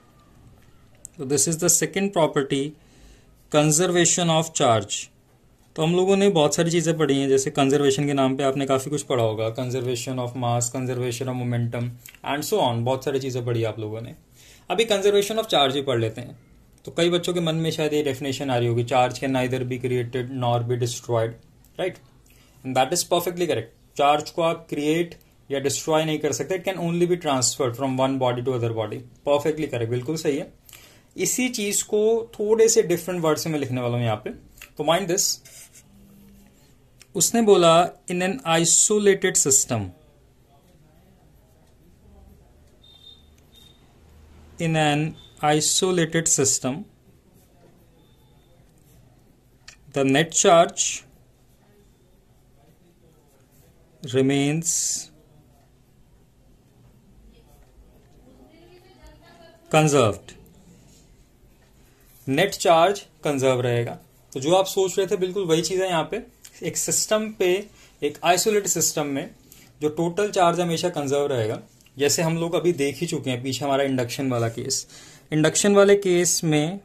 तो this is the second property, conservation of charge. तो तो हम लोगों ने बहुत सारी चीज़ें पढ़ी हैं, जैसे कंजर्वेशन के नाम पे आपने काफ़ी कुछ पढ़ा होगा, conservation of mass, conservation of momentum and so on, बहुत सारी चीज़ें पढ़ी आप लोगों ने। अभी कंजर्वेशन ऑफ चार्ज ही पढ़ लेते हैं। तो कई बच्चों के मन में शायद ये डेफिनेशन आ रही होगी, charge can neither be created nor be destroyed, right, and that is perfectly correct. Charge को आप क्रिएट या डिस्ट्रॉय नहीं कर सकते, it can only be transferred from one body to other body. Perfectly correct, बिल्कुल सही है। इसी चीज को थोड़े से डिफरेंट वर्ड से मैं लिखने वाला हूं यहाँ पे, तो माइंड दिस। उसने बोला in an isolated system, in an isolated system the net charge remains conserved। Net charge conserve रहेगा। तो जो आप सोच रहे थे बिल्कुल वही चीज है यहाँ पे। एक सिस्टम पे, एक आइसोलेटेड सिस्टम में जो टोटल चार्ज हमेशा कंजर्व रहेगा, जैसे हम लोग अभी देख ही चुके हैं पीछे हमारा इंडक्शन वाला केस। इंडक्शन वाले केस में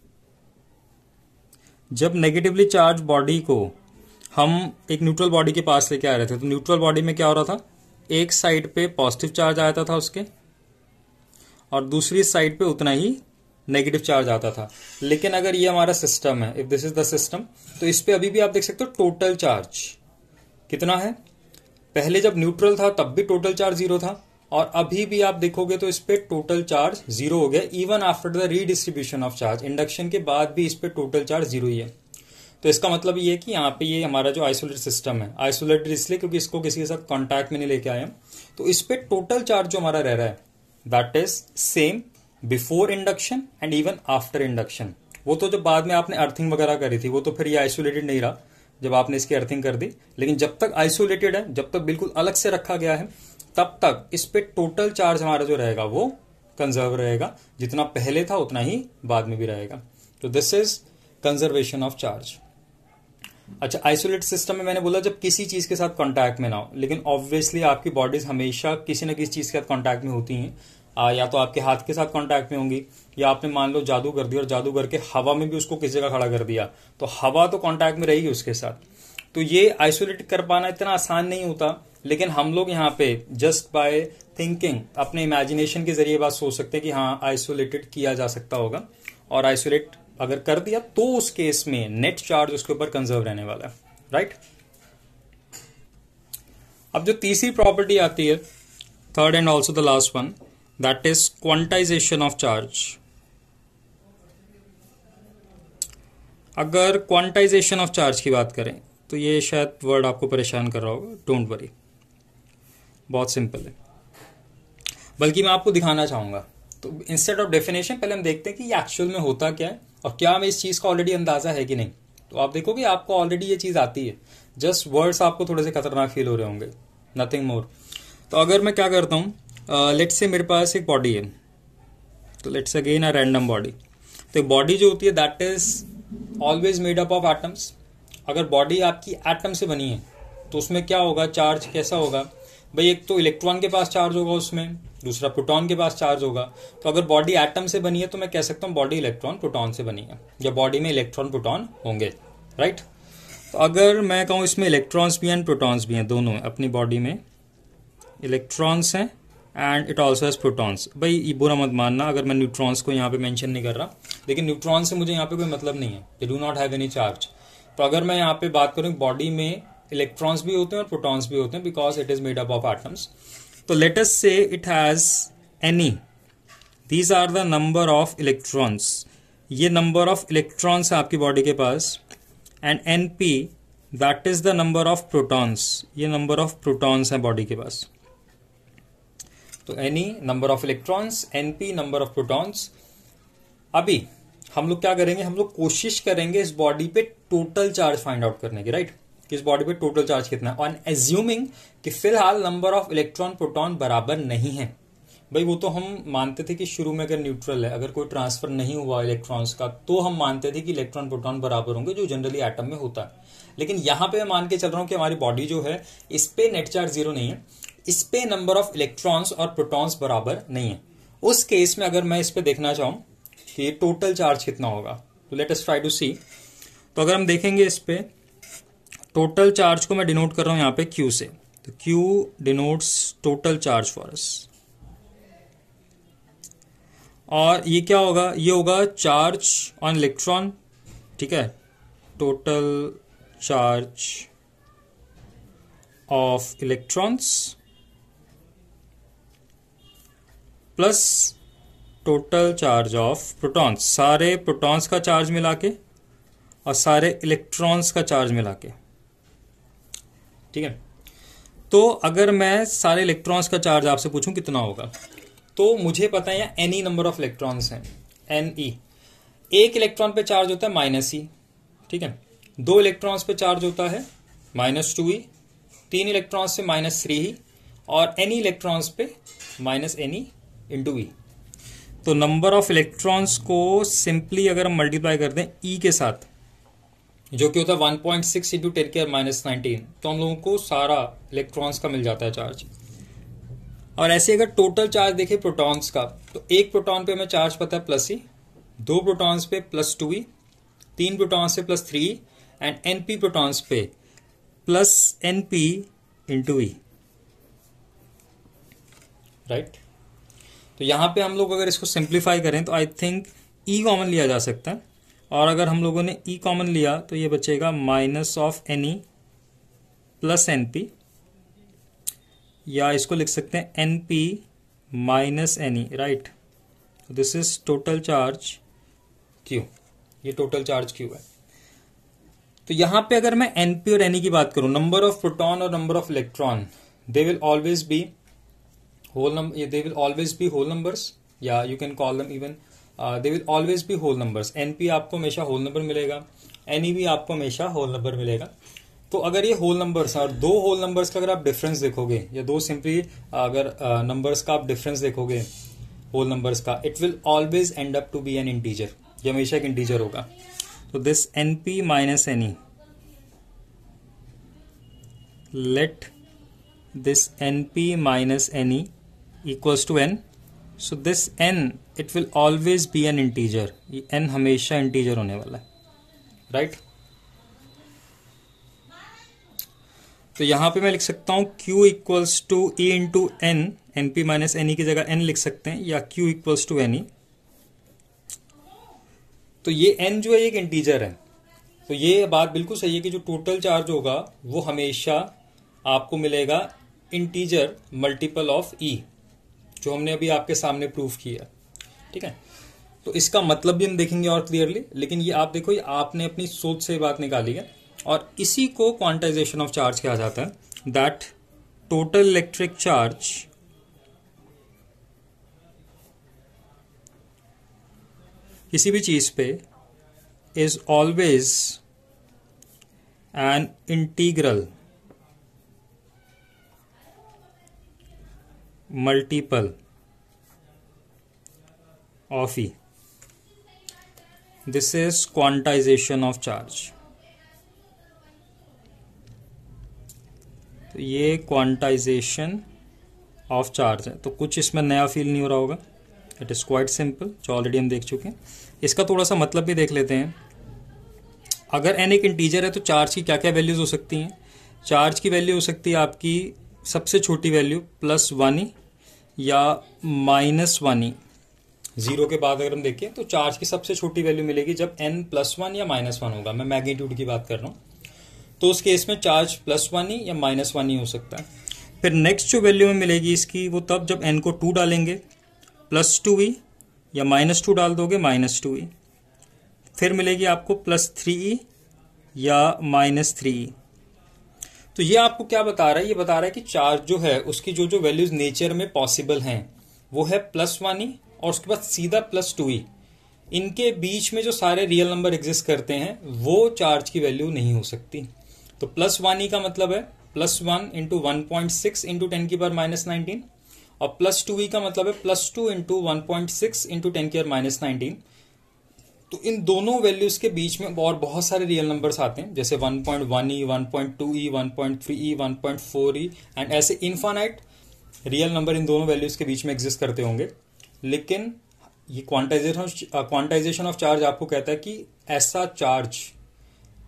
जब नेगेटिवली चार्ज बॉडी को हम एक न्यूट्रल बॉडी के पास लेके आ रहे थे, तो न्यूट्रल बॉडी में क्या हो रहा था, एक साइड पे पॉजिटिव चार्ज आता था उसके, और दूसरी साइड पे उतना ही नेगेटिव चार्ज आता था। लेकिन अगर ये हमारा सिस्टम है, if this is the system, तो इस पे अभी भी आप देख सकते हो टोटल चार्ज कितना है। पहले जब न्यूट्रल था तब भी टोटल चार्ज जीरो था, और अभी भी आप देखोगे तो इस पे टोटल चार्ज जीरो हो गया, even after the redistribution of charge. Induction के बाद भी इस पे टोटल चार्ज जीरो ही है। तो इसका मतलब ये है कि यहाँ पे ये हमारा जो आइसोलेटेड सिस्टम है, आइसोलेटेड इसलिए क्योंकि इसको किसी के साथ कांटेक्ट में नहीं लेके आए हम, तो इस पे टोटल चार्ज जो हमारा रह रहा है that is same before induction and even after induction. वो तो जब बाद में आपने अर्थिंग वगैरह करी थी, वो तो फिर ये आइसोलेटेड नहीं रहा जब आपने इसकी अर्थिंग कर दी। लेकिन जब तक आइसोलेटेड है, जब तक बिल्कुल अलग से रखा गया है, तब तक इस पे टोटल चार्ज हमारा जो रहेगा वो कंजर्व रहेगा, जितना पहले था उतना ही बाद में भी रहेगा। तो this is conservation of charge. अच्छा, आइसोलेट सिस्टम में मैंने बोला जब किसी चीज के साथ कांटेक्ट में ना हो, लेकिन ऑब्वियसली आपकी बॉडीज हमेशा किसी न किसी चीज के साथ कांटेक्ट में होती हैं। आ, या तो आपके हाथ के साथ कांटेक्ट में होंगी, या आपने मान लो जादू कर दिया और जादू करके हवा में भी उसको किसी जगह खड़ा कर दिया, तो हवा तो कांटेक्ट में रहेगी उसके साथ। तो ये आइसोलेट कर पाना इतना आसान नहीं होता, लेकिन हम लोग यहाँ पे जस्ट बाय थिंकिंग, अपने इमेजिनेशन के जरिए बात सोच सकते हैं कि हाँ आइसोलेटेड किया जा सकता होगा, और आइसोलेट अगर कर दिया तो उस केस में नेट चार्ज उसके ऊपर कंजर्व रहने वाला है, राइट। अब जो तीसरी प्रॉपर्टी आती है, third and also the last one, that is quantization of charge. अगर क्वांटाइजेशन ऑफ चार्ज की बात करें तो ये शायद वर्ड आपको परेशान कर रहा होगा, डोंट वरी, बहुत सिंपल है, बल्कि मैं आपको दिखाना चाहूंगा। तो इंस्टेड ऑफ डेफिनेशन पहले हम देखते हैं कि ये एक्चुअल में होता क्या है, और क्या हमें इस चीज का ऑलरेडी अंदाजा है कि नहीं। तो आप देखोगे आपको ऑलरेडी ये चीज आती है, जस्ट वर्ड्स आपको थोड़े से खतरनाक फील हो रहे होंगे, नथिंग मोर। तो अगर मैं क्या करता हूँ, लेट्स से मेरे पास एक बॉडी है, तो let's again a random body. तो बॉडी जो होती है that is always made up of atoms. अगर बॉडी आपकी एटम से बनी है तो उसमें क्या होगा, चार्ज कैसा होगा भाई, एक तो इलेक्ट्रॉन के पास चार्ज होगा उसमें, दूसरा प्रोटॉन के पास चार्ज होगा। तो अगर बॉडी एटम से बनी है तो मैं कह सकता हूँ बॉडी इलेक्ट्रॉन प्रोटॉन से बनी है, या बॉडी में इलेक्ट्रॉन प्रोटॉन होंगे, राइट। तो अगर मैं कहूँ इसमें इलेक्ट्रॉन्स भी हैं प्रोटॉन्स भी हैं, दोनों हैं, अपनी बॉडी में इलेक्ट्रॉन्स हैं and it also has protons. भाई ये बुरा मत मानना अगर मैं न्यूट्रॉन्स को यहाँ पे मेंशन नहीं कर रहा, लेकिन न्यूट्रॉन से मुझे यहाँ पे कोई मतलब नहीं है, they do not have any charge. तो अगर मैं यहाँ पे बात करूँ, बॉडी में इलेक्ट्रॉन्स भी होते हैं और प्रोटॉन्स भी होते हैं, because it is made up of atoms. तो let us say it has N E, these are the number of electrons, ये नंबर ऑफ इलेक्ट्रॉन्स है आपकी बॉडी के पास, and N P that is the number of protons, ये नंबर ऑफ प्रोटॉन्स है बॉडी के पास। तो N E number of electrons, N P number of protons. अभी हम लोग क्या करेंगे, हम लोग कोशिश करेंगे इस बॉडी पे टोटल चार्ज फाइंड आउट करने की, राइट, कि इस बॉडी पे टोटल चार्ज कितना है, ऑन एज्यूमिंग कि फिलहाल नंबर ऑफ इलेक्ट्रॉन प्रोटॉन बराबर नहीं है। भाई वो तो हम मानते थे कि शुरू में अगर न्यूट्रल है, अगर कोई ट्रांसफर नहीं हुआ इलेक्ट्रॉन्स का, तो हम मानते थे कि इलेक्ट्रॉन प्रोटॉन बराबर होंगे, जो जनरली एटम में होता है। लेकिन यहां पे मैं मान के चल रहा हूं कि हमारी बॉडी जो है इस पे नेट चार्ज जीरो नहीं है, इस पे नंबर ऑफ इलेक्ट्रॉन्स और प्रोटॉन्स बराबर नहीं है। उस केस में अगर मैं इस पे देखना चाहूं कि टोटल चार्ज कितना होगा, तो let us try to see. तो अगर हम देखेंगे इस पे, टोटल चार्ज को मैं डिनोट कर रहा हूं यहां पे Q से, तो Q denotes total charge for us. और ये क्या होगा, ये होगा चार्ज ऑन इलेक्ट्रॉन, ठीक है, total charge of electrons plus total charge of protons, सारे प्रोटॉन्स का चार्ज मिला के और सारे इलेक्ट्रॉन्स का चार्ज मिला के, ठीक है। तो अगर मैं सारे इलेक्ट्रॉन्स का चार्ज आपसे पूछूं कितना होगा, तो मुझे पता है यहाँ एनी नंबर ऑफ इलेक्ट्रॉन्स हैं, एन ई। एक इलेक्ट्रॉन पे चार्ज होता है माइनस ई, ठीक है। दो इलेक्ट्रॉन्स पे चार्ज होता है माइनस टू ई, तीन इलेक्ट्रॉन्स से माइनस थ्री ई, और एनी इलेक्ट्रॉन्स पे minus N E into E. तो नंबर ऑफ इलेक्ट्रॉन्स को सिंपली अगर हम मल्टीप्लाई कर दें ई के साथ, जो कि होता है one point six into ten केयर माइनस नाइनटीन, तो हम लोगों को सारा इलेक्ट्रॉन्स का मिल जाता है चार्ज। और ऐसे अगर टोटल चार्ज देखें प्रोटॉन्स का, तो एक प्रोटॉन पे हमें चार्ज पता है प्लस ई, दो प्रोटॉन्स पे प्लस टू ई, तीन प्रोटॉन्स पे plus three E, and N P protons पे plus N P into E, right. तो यहां पे हम लोग अगर इसको सिंप्लीफाई करें तो आई थिंक ई कॉमन लिया जा सकता है, और अगर हम लोगों ने ई कॉमन लिया तो ये बचेगा minus of n e plus N p, या इसको लिख सकते हैं n p minus N e, right. This is total charge Q, ये टोटल चार्ज क्यू है। तो यहां पे अगर मैं एनपी और एनई की बात करूं, नंबर ऑफ प्रोटॉन और number of electron, they will always be whole number, they will always be whole numbers, या you can call them even they will always be whole numbers. N p आपको हमेशा होल नंबर मिलेगा, एनई भी आपको हमेशा होल नंबर मिलेगा। तो अगर ये होल नंबर्स हैं और दो होल नंबर्स का अगर आप डिफरेंस देखोगे, या दो सिंपली अगर नंबर्स uh, का आप डिफरेंस देखोगे होल नंबर्स का, it will always end up to be an integer, ये हमेशा एक इंटीजर होगा। तो this n p minus n e, let this n p minus n e equals to n, so this n it will always be an integer, ये एन हमेशा इंटीजर होने वाला है, राइट right? तो यहां पे मैं लिख सकता हूं Q equals to e into n, n p minus N e की जगह एन लिख सकते हैं, या Q equals to n e. तो ये n जो है एक इंटीजर है, तो ये बात बिल्कुल सही है कि जो टोटल चार्ज होगा वो हमेशा आपको मिलेगा इंटीजर मल्टीपल ऑफ e, जो हमने अभी आपके सामने प्रूफ किया, ठीक है। तो इसका मतलब भी हम देखेंगे और क्लियरली, लेकिन ये आप देखो, ये आपने अपनी सोच से बात निकाली है, और इसी को क्वांटाइजेशन ऑफ चार्ज कहा जाता है, दैट टोटल इलेक्ट्रिक चार्ज किसी भी चीज पे is always an integral multiple of e. This is quantization of charge. तो ये क्वांटाइजेशन ऑफ चार्ज है। तो कुछ इसमें नया फील नहीं हो रहा होगा, इट इज क्वाइट सिंपल, जो ऑलरेडी हम देख चुके हैं। इसका थोड़ा सा मतलब भी देख लेते हैं। अगर n एक इंटीजर है तो चार्ज की क्या क्या वैल्यूज हो सकती हैं। चार्ज की वैल्यू हो सकती है आपकी सबसे छोटी वैल्यू प्लस वन ई या माइनस वन ई। जीरो के बाद अगर हम देखें तो चार्ज की सबसे छोटी वैल्यू मिलेगी जब n प्लस वन या माइनस वन होगा। मैं मैग्नीट्यूड की बात कर रहा हूँ, तो उस केस में चार्ज प्लस वन ई या माइनस वन ई हो सकता है। फिर नेक्स्ट जो वैल्यू में मिलेगी इसकी, वो तब जब n को टू डालेंगे, प्लस टू ई या माइनस टू डाल दोगे, माइनस टू ई। फिर मिलेगी आपको प्लस थ्री ई या माइनस थ्री ई। तो ये आपको क्या बता रहा है, ये बता रहा है कि चार्ज जो है उसकी जो जो वैल्यूज नेचर में पॉसिबल हैं वो है प्लस वन ई और उसके बाद सीधा प्लस टू ई। इनके बीच में जो सारे रियल नंबर एग्जिस्ट करते हैं वो चार्ज की वैल्यू नहीं हो सकती। तो प्लस वन ई का मतलब है plus one into one point six into ten की पावर माइनस नाइनटीन, और प्लस टू ई का मतलब है plus two into one point six into ten की पावर माइनस नाइनटीन। तो इन दोनों वैल्यूज के बीच में और बहुत सारे रियल नंबर्स आते हैं, जैसे one point one e, one point two e, one point three e, one point four e, and ऐसे इनफाइनाइट रियल नंबर इन दोनों वैल्यूज के बीच में एग्जिस्ट करते होंगे। लेकिन ये क्वांटाइजेशन क्वांटाइजेशन ऑफ चार्ज आपको कहता है कि ऐसा चार्ज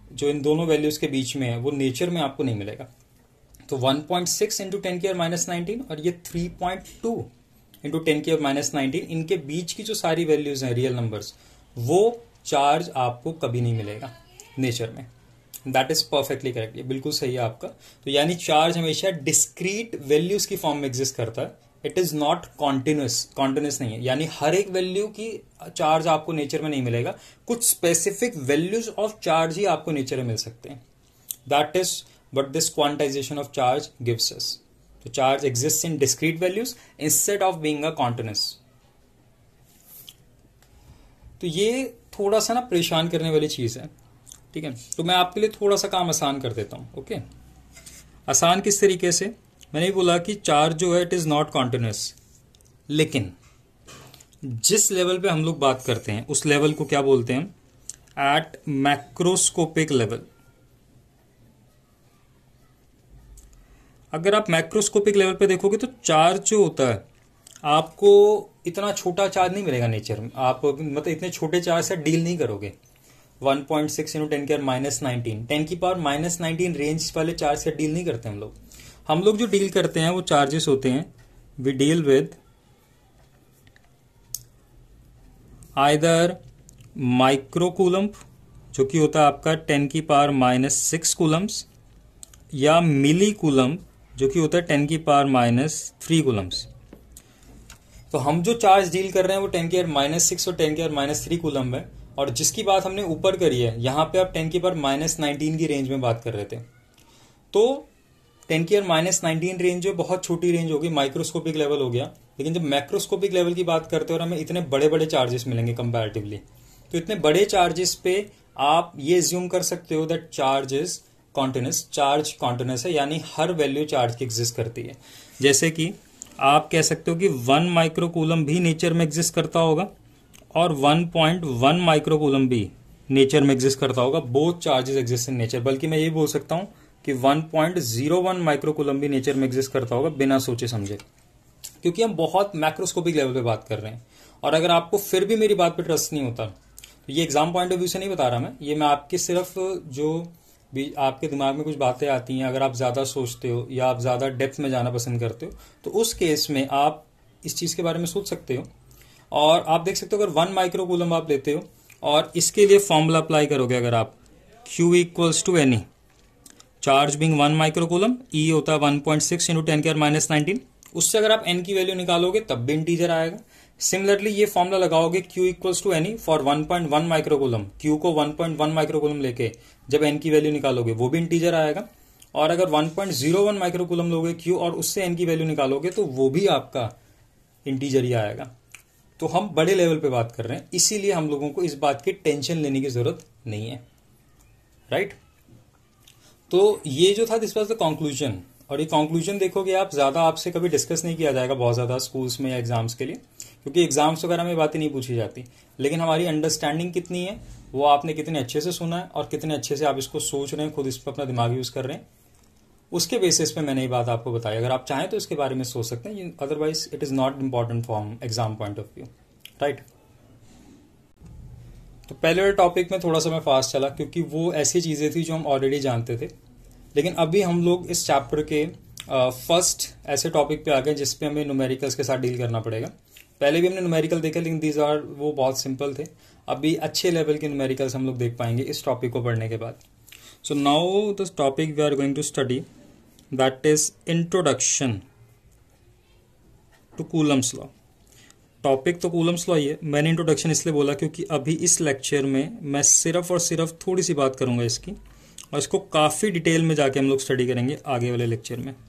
जो इन दोनों वैल्यूज के बीच में है वो नेचर में आपको नहीं मिलेगा। तो one point six into ten की माइनस नाइनटीन और ये three point two into ten की माइनस नाइनटीन, इनके बीच की जो सारी वैल्यूज हैं रियल नंबर्स, वो चार्ज आपको कभी नहीं मिलेगा नेचर में। दैट इज परफेक्टली करेक्ट, ये बिल्कुल सही है आपका। तो यानी चार्ज हमेशा डिस्क्रीट वैल्यूज की फॉर्म में एग्जिस्ट करता है, it is not continuous, continuous नहीं है। यानी हर एक वैल्यू की चार्ज आपको नेचर में नहीं मिलेगा, कुछ स्पेसिफिक वैल्यूज ऑफ चार्ज ही आपको नेचर में मिल सकते हैं। That is what this quantization of charge gives us. So charge exists in discrete values instead of being a continuous. तो ये थोड़ा सा ना परेशान करने वाली चीज है, ठीक है। तो मैं आपके लिए थोड़ा सा काम आसान कर देता हूं। ओके, आसान किस तरीके से? मैंने बोला कि चार्ज जो है इट इज नॉट कॉन्टिन्यूस, लेकिन जिस लेवल पे हम लोग बात करते हैं उस लेवल को क्या बोलते हैं? At macroscopic level. अगर आप मैक्रोस्कोपिक लेवल पे देखोगे तो चार्ज जो होता है आपको इतना छोटा चार्ज नहीं मिलेगा नेचर में। आप मतलब इतने छोटे चार्ज से डील नहीं करोगे। One point six into ten की पावर माइनस नाइनटीन, टेन की पावर माइनस नाइनटीन रेंज वाले चार्ज से डील नहीं करते हम लोग। हम लोग जो डील करते हैं वो चार्जेस होते हैं, we deal with either microcoulomb जो कि होता है आपका टेन की पावर माइनस सिक्स कूलम्स, या मिली कूलम्ब जो कि होता है टेन की पावर माइनस थ्री कूलम्स। तो हम जो चार्ज डील कर रहे हैं वो टेन की पावर माइनस सिक्स और टेन की पावर माइनस थ्री कूलम्ब है, और जिसकी बात हमने ऊपर करी है यहां पे आप टेन की पावर माइनस नाइनटीन की रेंज में बात कर रहे थे। तो टेन की पावर माइनस नाइनटीन रेंज जो बहुत छोटी रेंज होगी, माइक्रोस्कोपिक लेवल हो गया। लेकिन जब मैक्रोस्कोपिक लेवल की बात करते हैं और हमें इतने बड़े बड़े चार्जेस मिलेंगे कंपैरेटिवली, तो इतने बड़े चार्जेस पे आप ये ज्यूम कर सकते हो that charge is continuous, charge continuous है, यानी हर वैल्यू चार्ज की एग्जिस्ट करती है। जैसे कि आप कह सकते हो कि वन माइक्रोकूलम भी नेचर में एग्जिस्ट करता होगा और वन पॉइंट वन माइक्रोकूलम भी नेचर में एग्जिस्ट करता होगा। Both charges exist in nature. बल्कि मैं ये बोल सकता हूं कि one point zero one microcoulomb भी नेचर में एग्जिस्ट करता होगा बिना सोचे समझे, क्योंकि हम बहुत मैक्रोस्कोपिक लेवल पे बात कर रहे हैं। और अगर आपको फिर भी मेरी बात पे ट्रस्ट नहीं होता, तो ये एग्जाम पॉइंट ऑफ व्यू से नहीं बता रहा मैं, ये मैं आपकी सिर्फ जो भी आपके दिमाग में कुछ बातें आती हैं, अगर आप ज्यादा सोचते हो या आप ज्यादा डेप्थ में जाना पसंद करते हो, तो उस केस में आप इस चीज के बारे में सोच सकते हो। और आप देख सकते हो अगर वन माइक्रोकूलम आप लेते हो और इसके लिए फॉर्मूला अप्लाई करोगे, अगर आप Q equals to n e, charge being one microcoulomb, e होता है one point six into ten की पावर माइनस नाइनटीन, उससे अगर आप एन की वैल्यू निकालोगे तब भी इंटीजर आएगा। सिमिलरली ये फॉर्मूला लगाओगे Q equals to n e for one point one microcoulomb, Q को वन पॉइंट वन माइक्रोकूलम लेके जब n की वैल्यू निकालोगे वो भी इंटीजर आएगा। और अगर one point zero one microcoulomb लोगे Q और उससे n की वैल्यू निकालोगे तो वो भी आपका इंटीजर ही आएगा। तो हम बड़े लेवल पे बात कर रहे हैं, इसीलिए हम लोगों को इस बात की टेंशन लेने की जरूरत नहीं है, राइट। तो ये जो था दिस वाज द कंक्लूजन। और ये कंक्लूजन देखोगे आप, ज्यादा आपसे कभी डिस्कस नहीं किया जाएगा बहुत ज्यादा स्कूल्स में या एग्जाम्स के लिए, क्योंकि एग्जाम्स वगैरह में बातें नहीं पूछी जाती। लेकिन हमारी अंडरस्टैंडिंग कितनी है वो आपने कितने अच्छे से सुना है और कितने अच्छे से आप इसको सोच रहे हैं, खुद इस पर अपना दिमाग यूज कर रहे हैं, उसके बेसिस पे मैंने ये बात आपको बताई। अगर आप चाहें तो इसके बारे में सोच सकते हैं, otherwise it is not important from exam point of view, right. तो पहले वाले टॉपिक में थोड़ा सा मैं फास्ट चला क्योंकि वो ऐसी चीजें थी जो हम ऑलरेडी जानते थे। लेकिन अभी हम लोग इस चैप्टर के फर्स्ट uh, ऐसे टॉपिक पे आ गए जिसपे हमें न्यूमेरिकल्स के साथ डील करना पड़ेगा। पहले भी हमने न्यूमेरिकल देखे लेकिन दीज आर वो बहुत सिंपल थे। अभी अच्छे लेवल के न्यूमेरिकल्स हम लोग देख पाएंगे इस टॉपिक को पढ़ने के बाद। So now the topic we are going to study that is introduction to Coulomb's law. Topic तो कूलम्स लॉ ही है, मैंने इंट्रोडक्शन इसलिए बोला क्योंकि अभी इस लेक्चर में मैं सिर्फ और सिर्फ थोड़ी सी बात करूंगा इसकी, और इसको काफी डिटेल में जाके हम लोग स्टडी करेंगे आगे वाले लेक्चर में।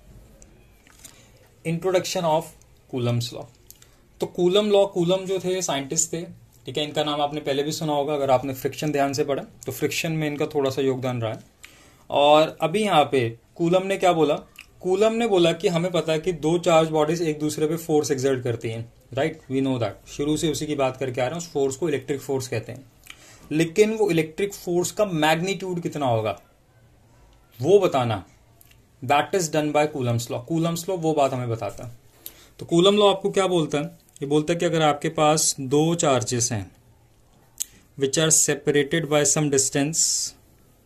Introduction of Coulomb's law. तो कूलम लॉ, कूलम जो थे साइंटिस्ट थे, ठीक है, इनका नाम आपने पहले भी सुना होगा अगर आपने फ्रिक्शन ध्यान से पढ़ा तो फ्रिक्शन में इनका थोड़ा सा योगदान रहा है। और अभी यहाँ पे कूलम ने क्या बोला, कूलम ने बोला कि हमें पता है कि दो चार्ज बॉडीज एक दूसरे पे फोर्स एक्सर्ट करती हैं, राइट, वी नो दैट, शुरू से उसी की बात करके आ रहे हैं। उस फोर्स को इलेक्ट्रिक फोर्स कहते हैं। लेकिन वो इलेक्ट्रिक फोर्स का मैग्नीट्यूड कितना होगा वो बताना, that is done by Coulomb's law. Coulomb's law वो बात हमें बताता है। तो कूलम लॉ आपको क्या बोलता है, ये बोलता है कि अगर आपके पास दो चार्जेस हैं which are separated by some distance,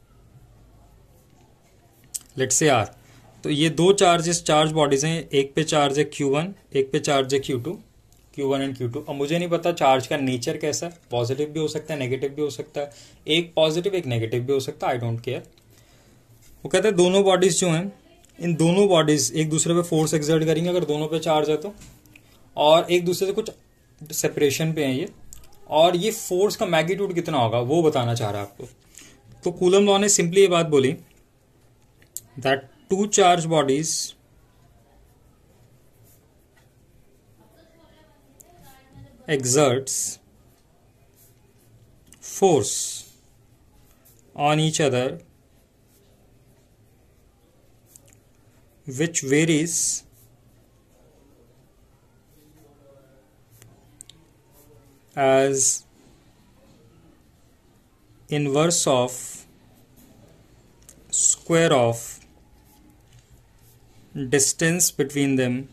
let's say r, तो ये दो चार्जेस चार्ज बॉडीज हैं, एक पे चार्ज है क्यू वन, एक पे चार्ज है Q two, Q one and Q two. अब मुझे नहीं पता चार्ज का नेचर कैसा है, पॉजिटिव भी हो सकता है नेगेटिव भी हो सकता है, एक पॉजिटिव एक नेगेटिव भी हो सकता है, आई डोंट केयर। वो कहते हैं दोनों बॉडीज जो हैं, इन दोनों बॉडीज एक दूसरे पे फोर्स एक्सर्ट करेंगे अगर दोनों पे चार्ज है तो, और एक दूसरे से कुछ सेपरेशन पे है ये, और ये फोर्स का मैग्नीट्यूड कितना होगा वो बताना चाह रहा है आपको। तो कूलम लॉ ने सिंपली ये बात बोली that two charge bodies exerts force on each other which varies as inverse of square of distance between them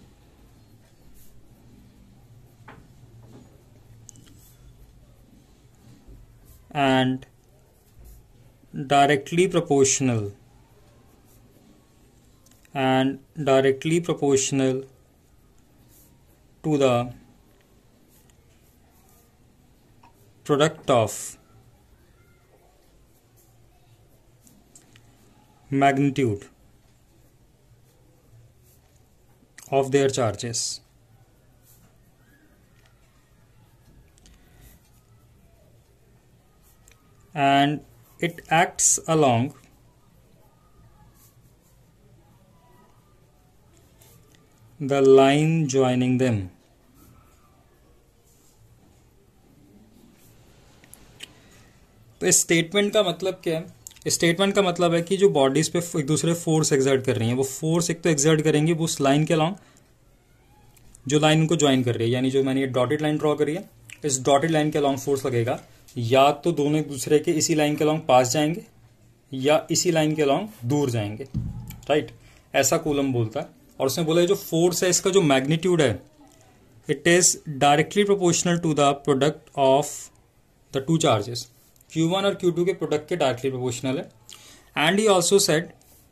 and directly proportional and directly proportional to the product of magnitude of their charges. And it acts along the line joining them. तो इस स्टेटमेंट का मतलब क्या है? इस स्टेटमेंट का मतलब है कि जो बॉडीज पे एक दूसरे फोर्स एक्सर्ट कर रही हैं, वो फोर्स एक तो एक्सर्ट करेंगी वो उस लाइन के अलॉन्ग जो लाइन उनको ज्वाइन कर रही है, यानी जो मैंने ये डॉटेड लाइन ड्रॉ करी है, इस डॉटेड लाइन के अलॉन्ग फोर्स लगेगा, या तो दोनों एक दूसरे के इसी लाइन के अलॉन्ग पास जाएंगे या इसी लाइन के अलॉन्ग दूर जाएंगे, राइट? ऐसा कूलम बोलता है। और उसने बोला जो फोर्स है इसका जो मैग्नीट्यूड है, it is directly proportional to the product of the two charges, Q one और क्यू टू के प्रोडक्ट के डायरेक्टली प्रोपोर्शनल है। And he also said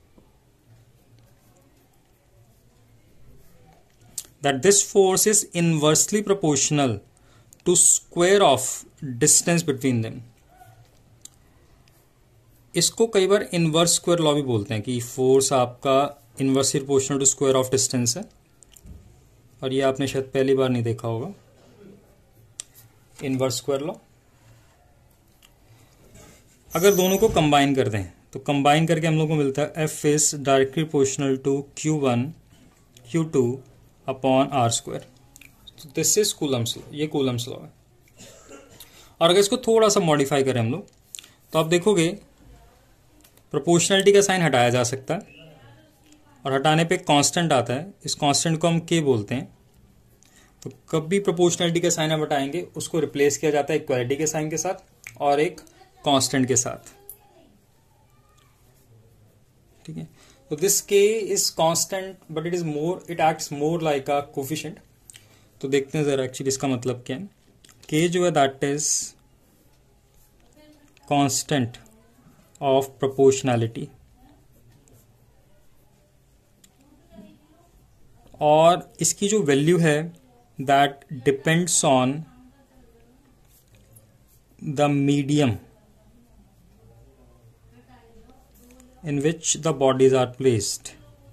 that this force is inversely proportional to square of distance between them. इसको कई बार इनवर्स स्क्वायर लॉ भी बोलते हैं कि फोर्स आपका inversely proportional to square of distance है, और ये आपने शायद पहली बार नहीं देखा होगा इनवर्स स्क्वायर लॉ। अगर दोनों को कंबाइन कर दें तो कंबाइन करके हम लोग को मिलता है F is directly proportional to Q one Q two upon r square. This is Coulomb's law, ये कूलम्स लॉ है। और अगर इसको थोड़ा सा मॉडिफाई करें हम लोग तो आप देखोगे प्रोपोर्शनलिटी का साइन हटाया जा सकता है, और हटाने पे कांस्टेंट आता है, इस कांस्टेंट को हम के बोलते हैं। तो कभी प्रोपोर्शनलिटी का साइन हम हटाएंगे उसको रिप्लेस किया जाता है इक्वालिटी के साइन के साथ और एक कांस्टेंट के साथ, ठीक है। तो this k is constant but it is more, it acts more like a coefficient. तो देखते हैं जरा एक्चुअली इसका मतलब क्या है। के जो है that is constant of proportionality, और इसकी जो वैल्यू है that depends on the medium in which the bodies are placed।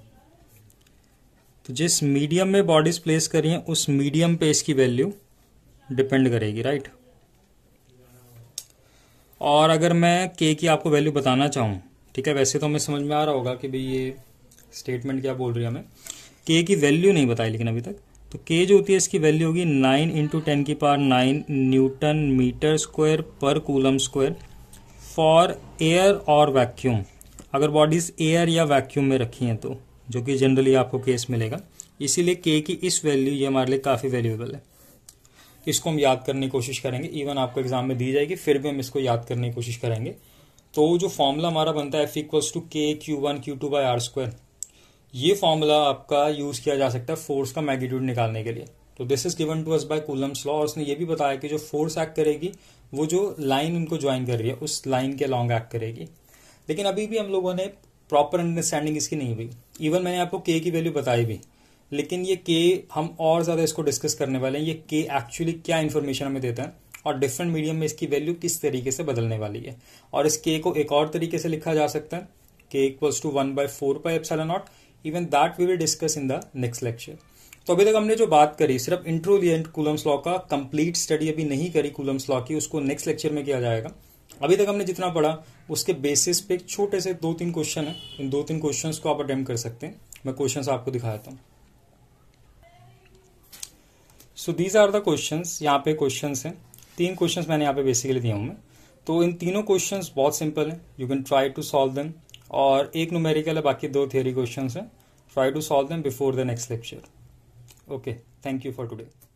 तो जिस मीडियम में बॉडीज प्लेस करी हैं उस मीडियम पे इसकी वैल्यू डिपेंड करेगी, राइट। और अगर मैं के की आपको वैल्यू बताना चाहूँ, ठीक है, वैसे तो हमें समझ में आ रहा होगा कि भाई ये स्टेटमेंट क्या बोल रही है हमें। के की वैल्यू नहीं बताई लेकिन अभी तक। तो के जो होती है इसकी वैल्यू होगी नाइन इंटू टेन की power nine newton metre square पर कूलम स्क्वायर फॉर एयर और वैक्यूम। अगर बॉडीज एयर या वैक्यूम में रखी हैं तो, जो कि जनरली आपको केस मिलेगा, इसीलिए के की इस वैल्यू ये हमारे लिए काफ़ी वैल्यूएबल है। इसको हम याद करने की कोशिश करेंगे, इवन आपको एग्जाम में दी जाएगी फिर भी हम इसको याद करने की कोशिश करेंगे। तो जो फॉर्मूला हमारा बनता है F equals to k Q one Q two by r square, ये फॉर्मूला आपका यूज किया जा सकता है फोर्स का मैग्नीट्यूड निकालने के लिए। तो this is given to us by Coulomb's law. और उसने ये भी बताया कि जो फोर्स एक्ट करेगी वो जो लाइन उनको ज्वाइन कर रही है उस लाइन के लॉन्ग एक्ट करेगी। लेकिन अभी भी हम लोगों ने प्रॉपर अंडरस्टैंडिंग इसकी नहीं हुई। इवन मैंने आपको के की वैल्यू बताई भी, लेकिन ये के हम और ज़्यादा इसको डिस्कस करने वाले हैं। ये के एक्चुअली क्या इन्फॉर्मेशन हमें देता है और डिफरेंट मीडियम में इसकी वैल्यू किस तरीके से बदलने वाली है। और इस के को एक और तरीके से लिखा जा सकता है, k equals to one by four pi epsilon naught. Even that we will discuss in the next lecture. तो अभी तक हमने जो बात करी सिर्फ इंट्रो लिया कूलम्स लॉ का, कंप्लीट स्टडी अभी नहीं करी कूलम्स लॉ की, उसको नेक्स्ट लेक्चर में किया जाएगा। अभी तक हमने जितना पढ़ा उसके बेसिस पे एक छोटे से दो तीन क्वेश्चन है, इन दो तीन क्वेश्चंस को आप अटेम्प्ट कर सकते हैं। मैं क्वेश्चंस आपको दिखाता हूँ। So these are the questions. यहाँ पे क्वेश्चंस हैं, तीन क्वेश्चंस मैंने यहाँ पे बेसिकली दिया हूँ मैं। तो इन तीनों क्वेश्चंस बहुत सिंपल हैं, you can try to solve them. और एक न्यूमेरिकल है, बाकी दो थियरी क्वेश्चंस हैं। Try to solve them before the next lecture. Okay, thank you for today.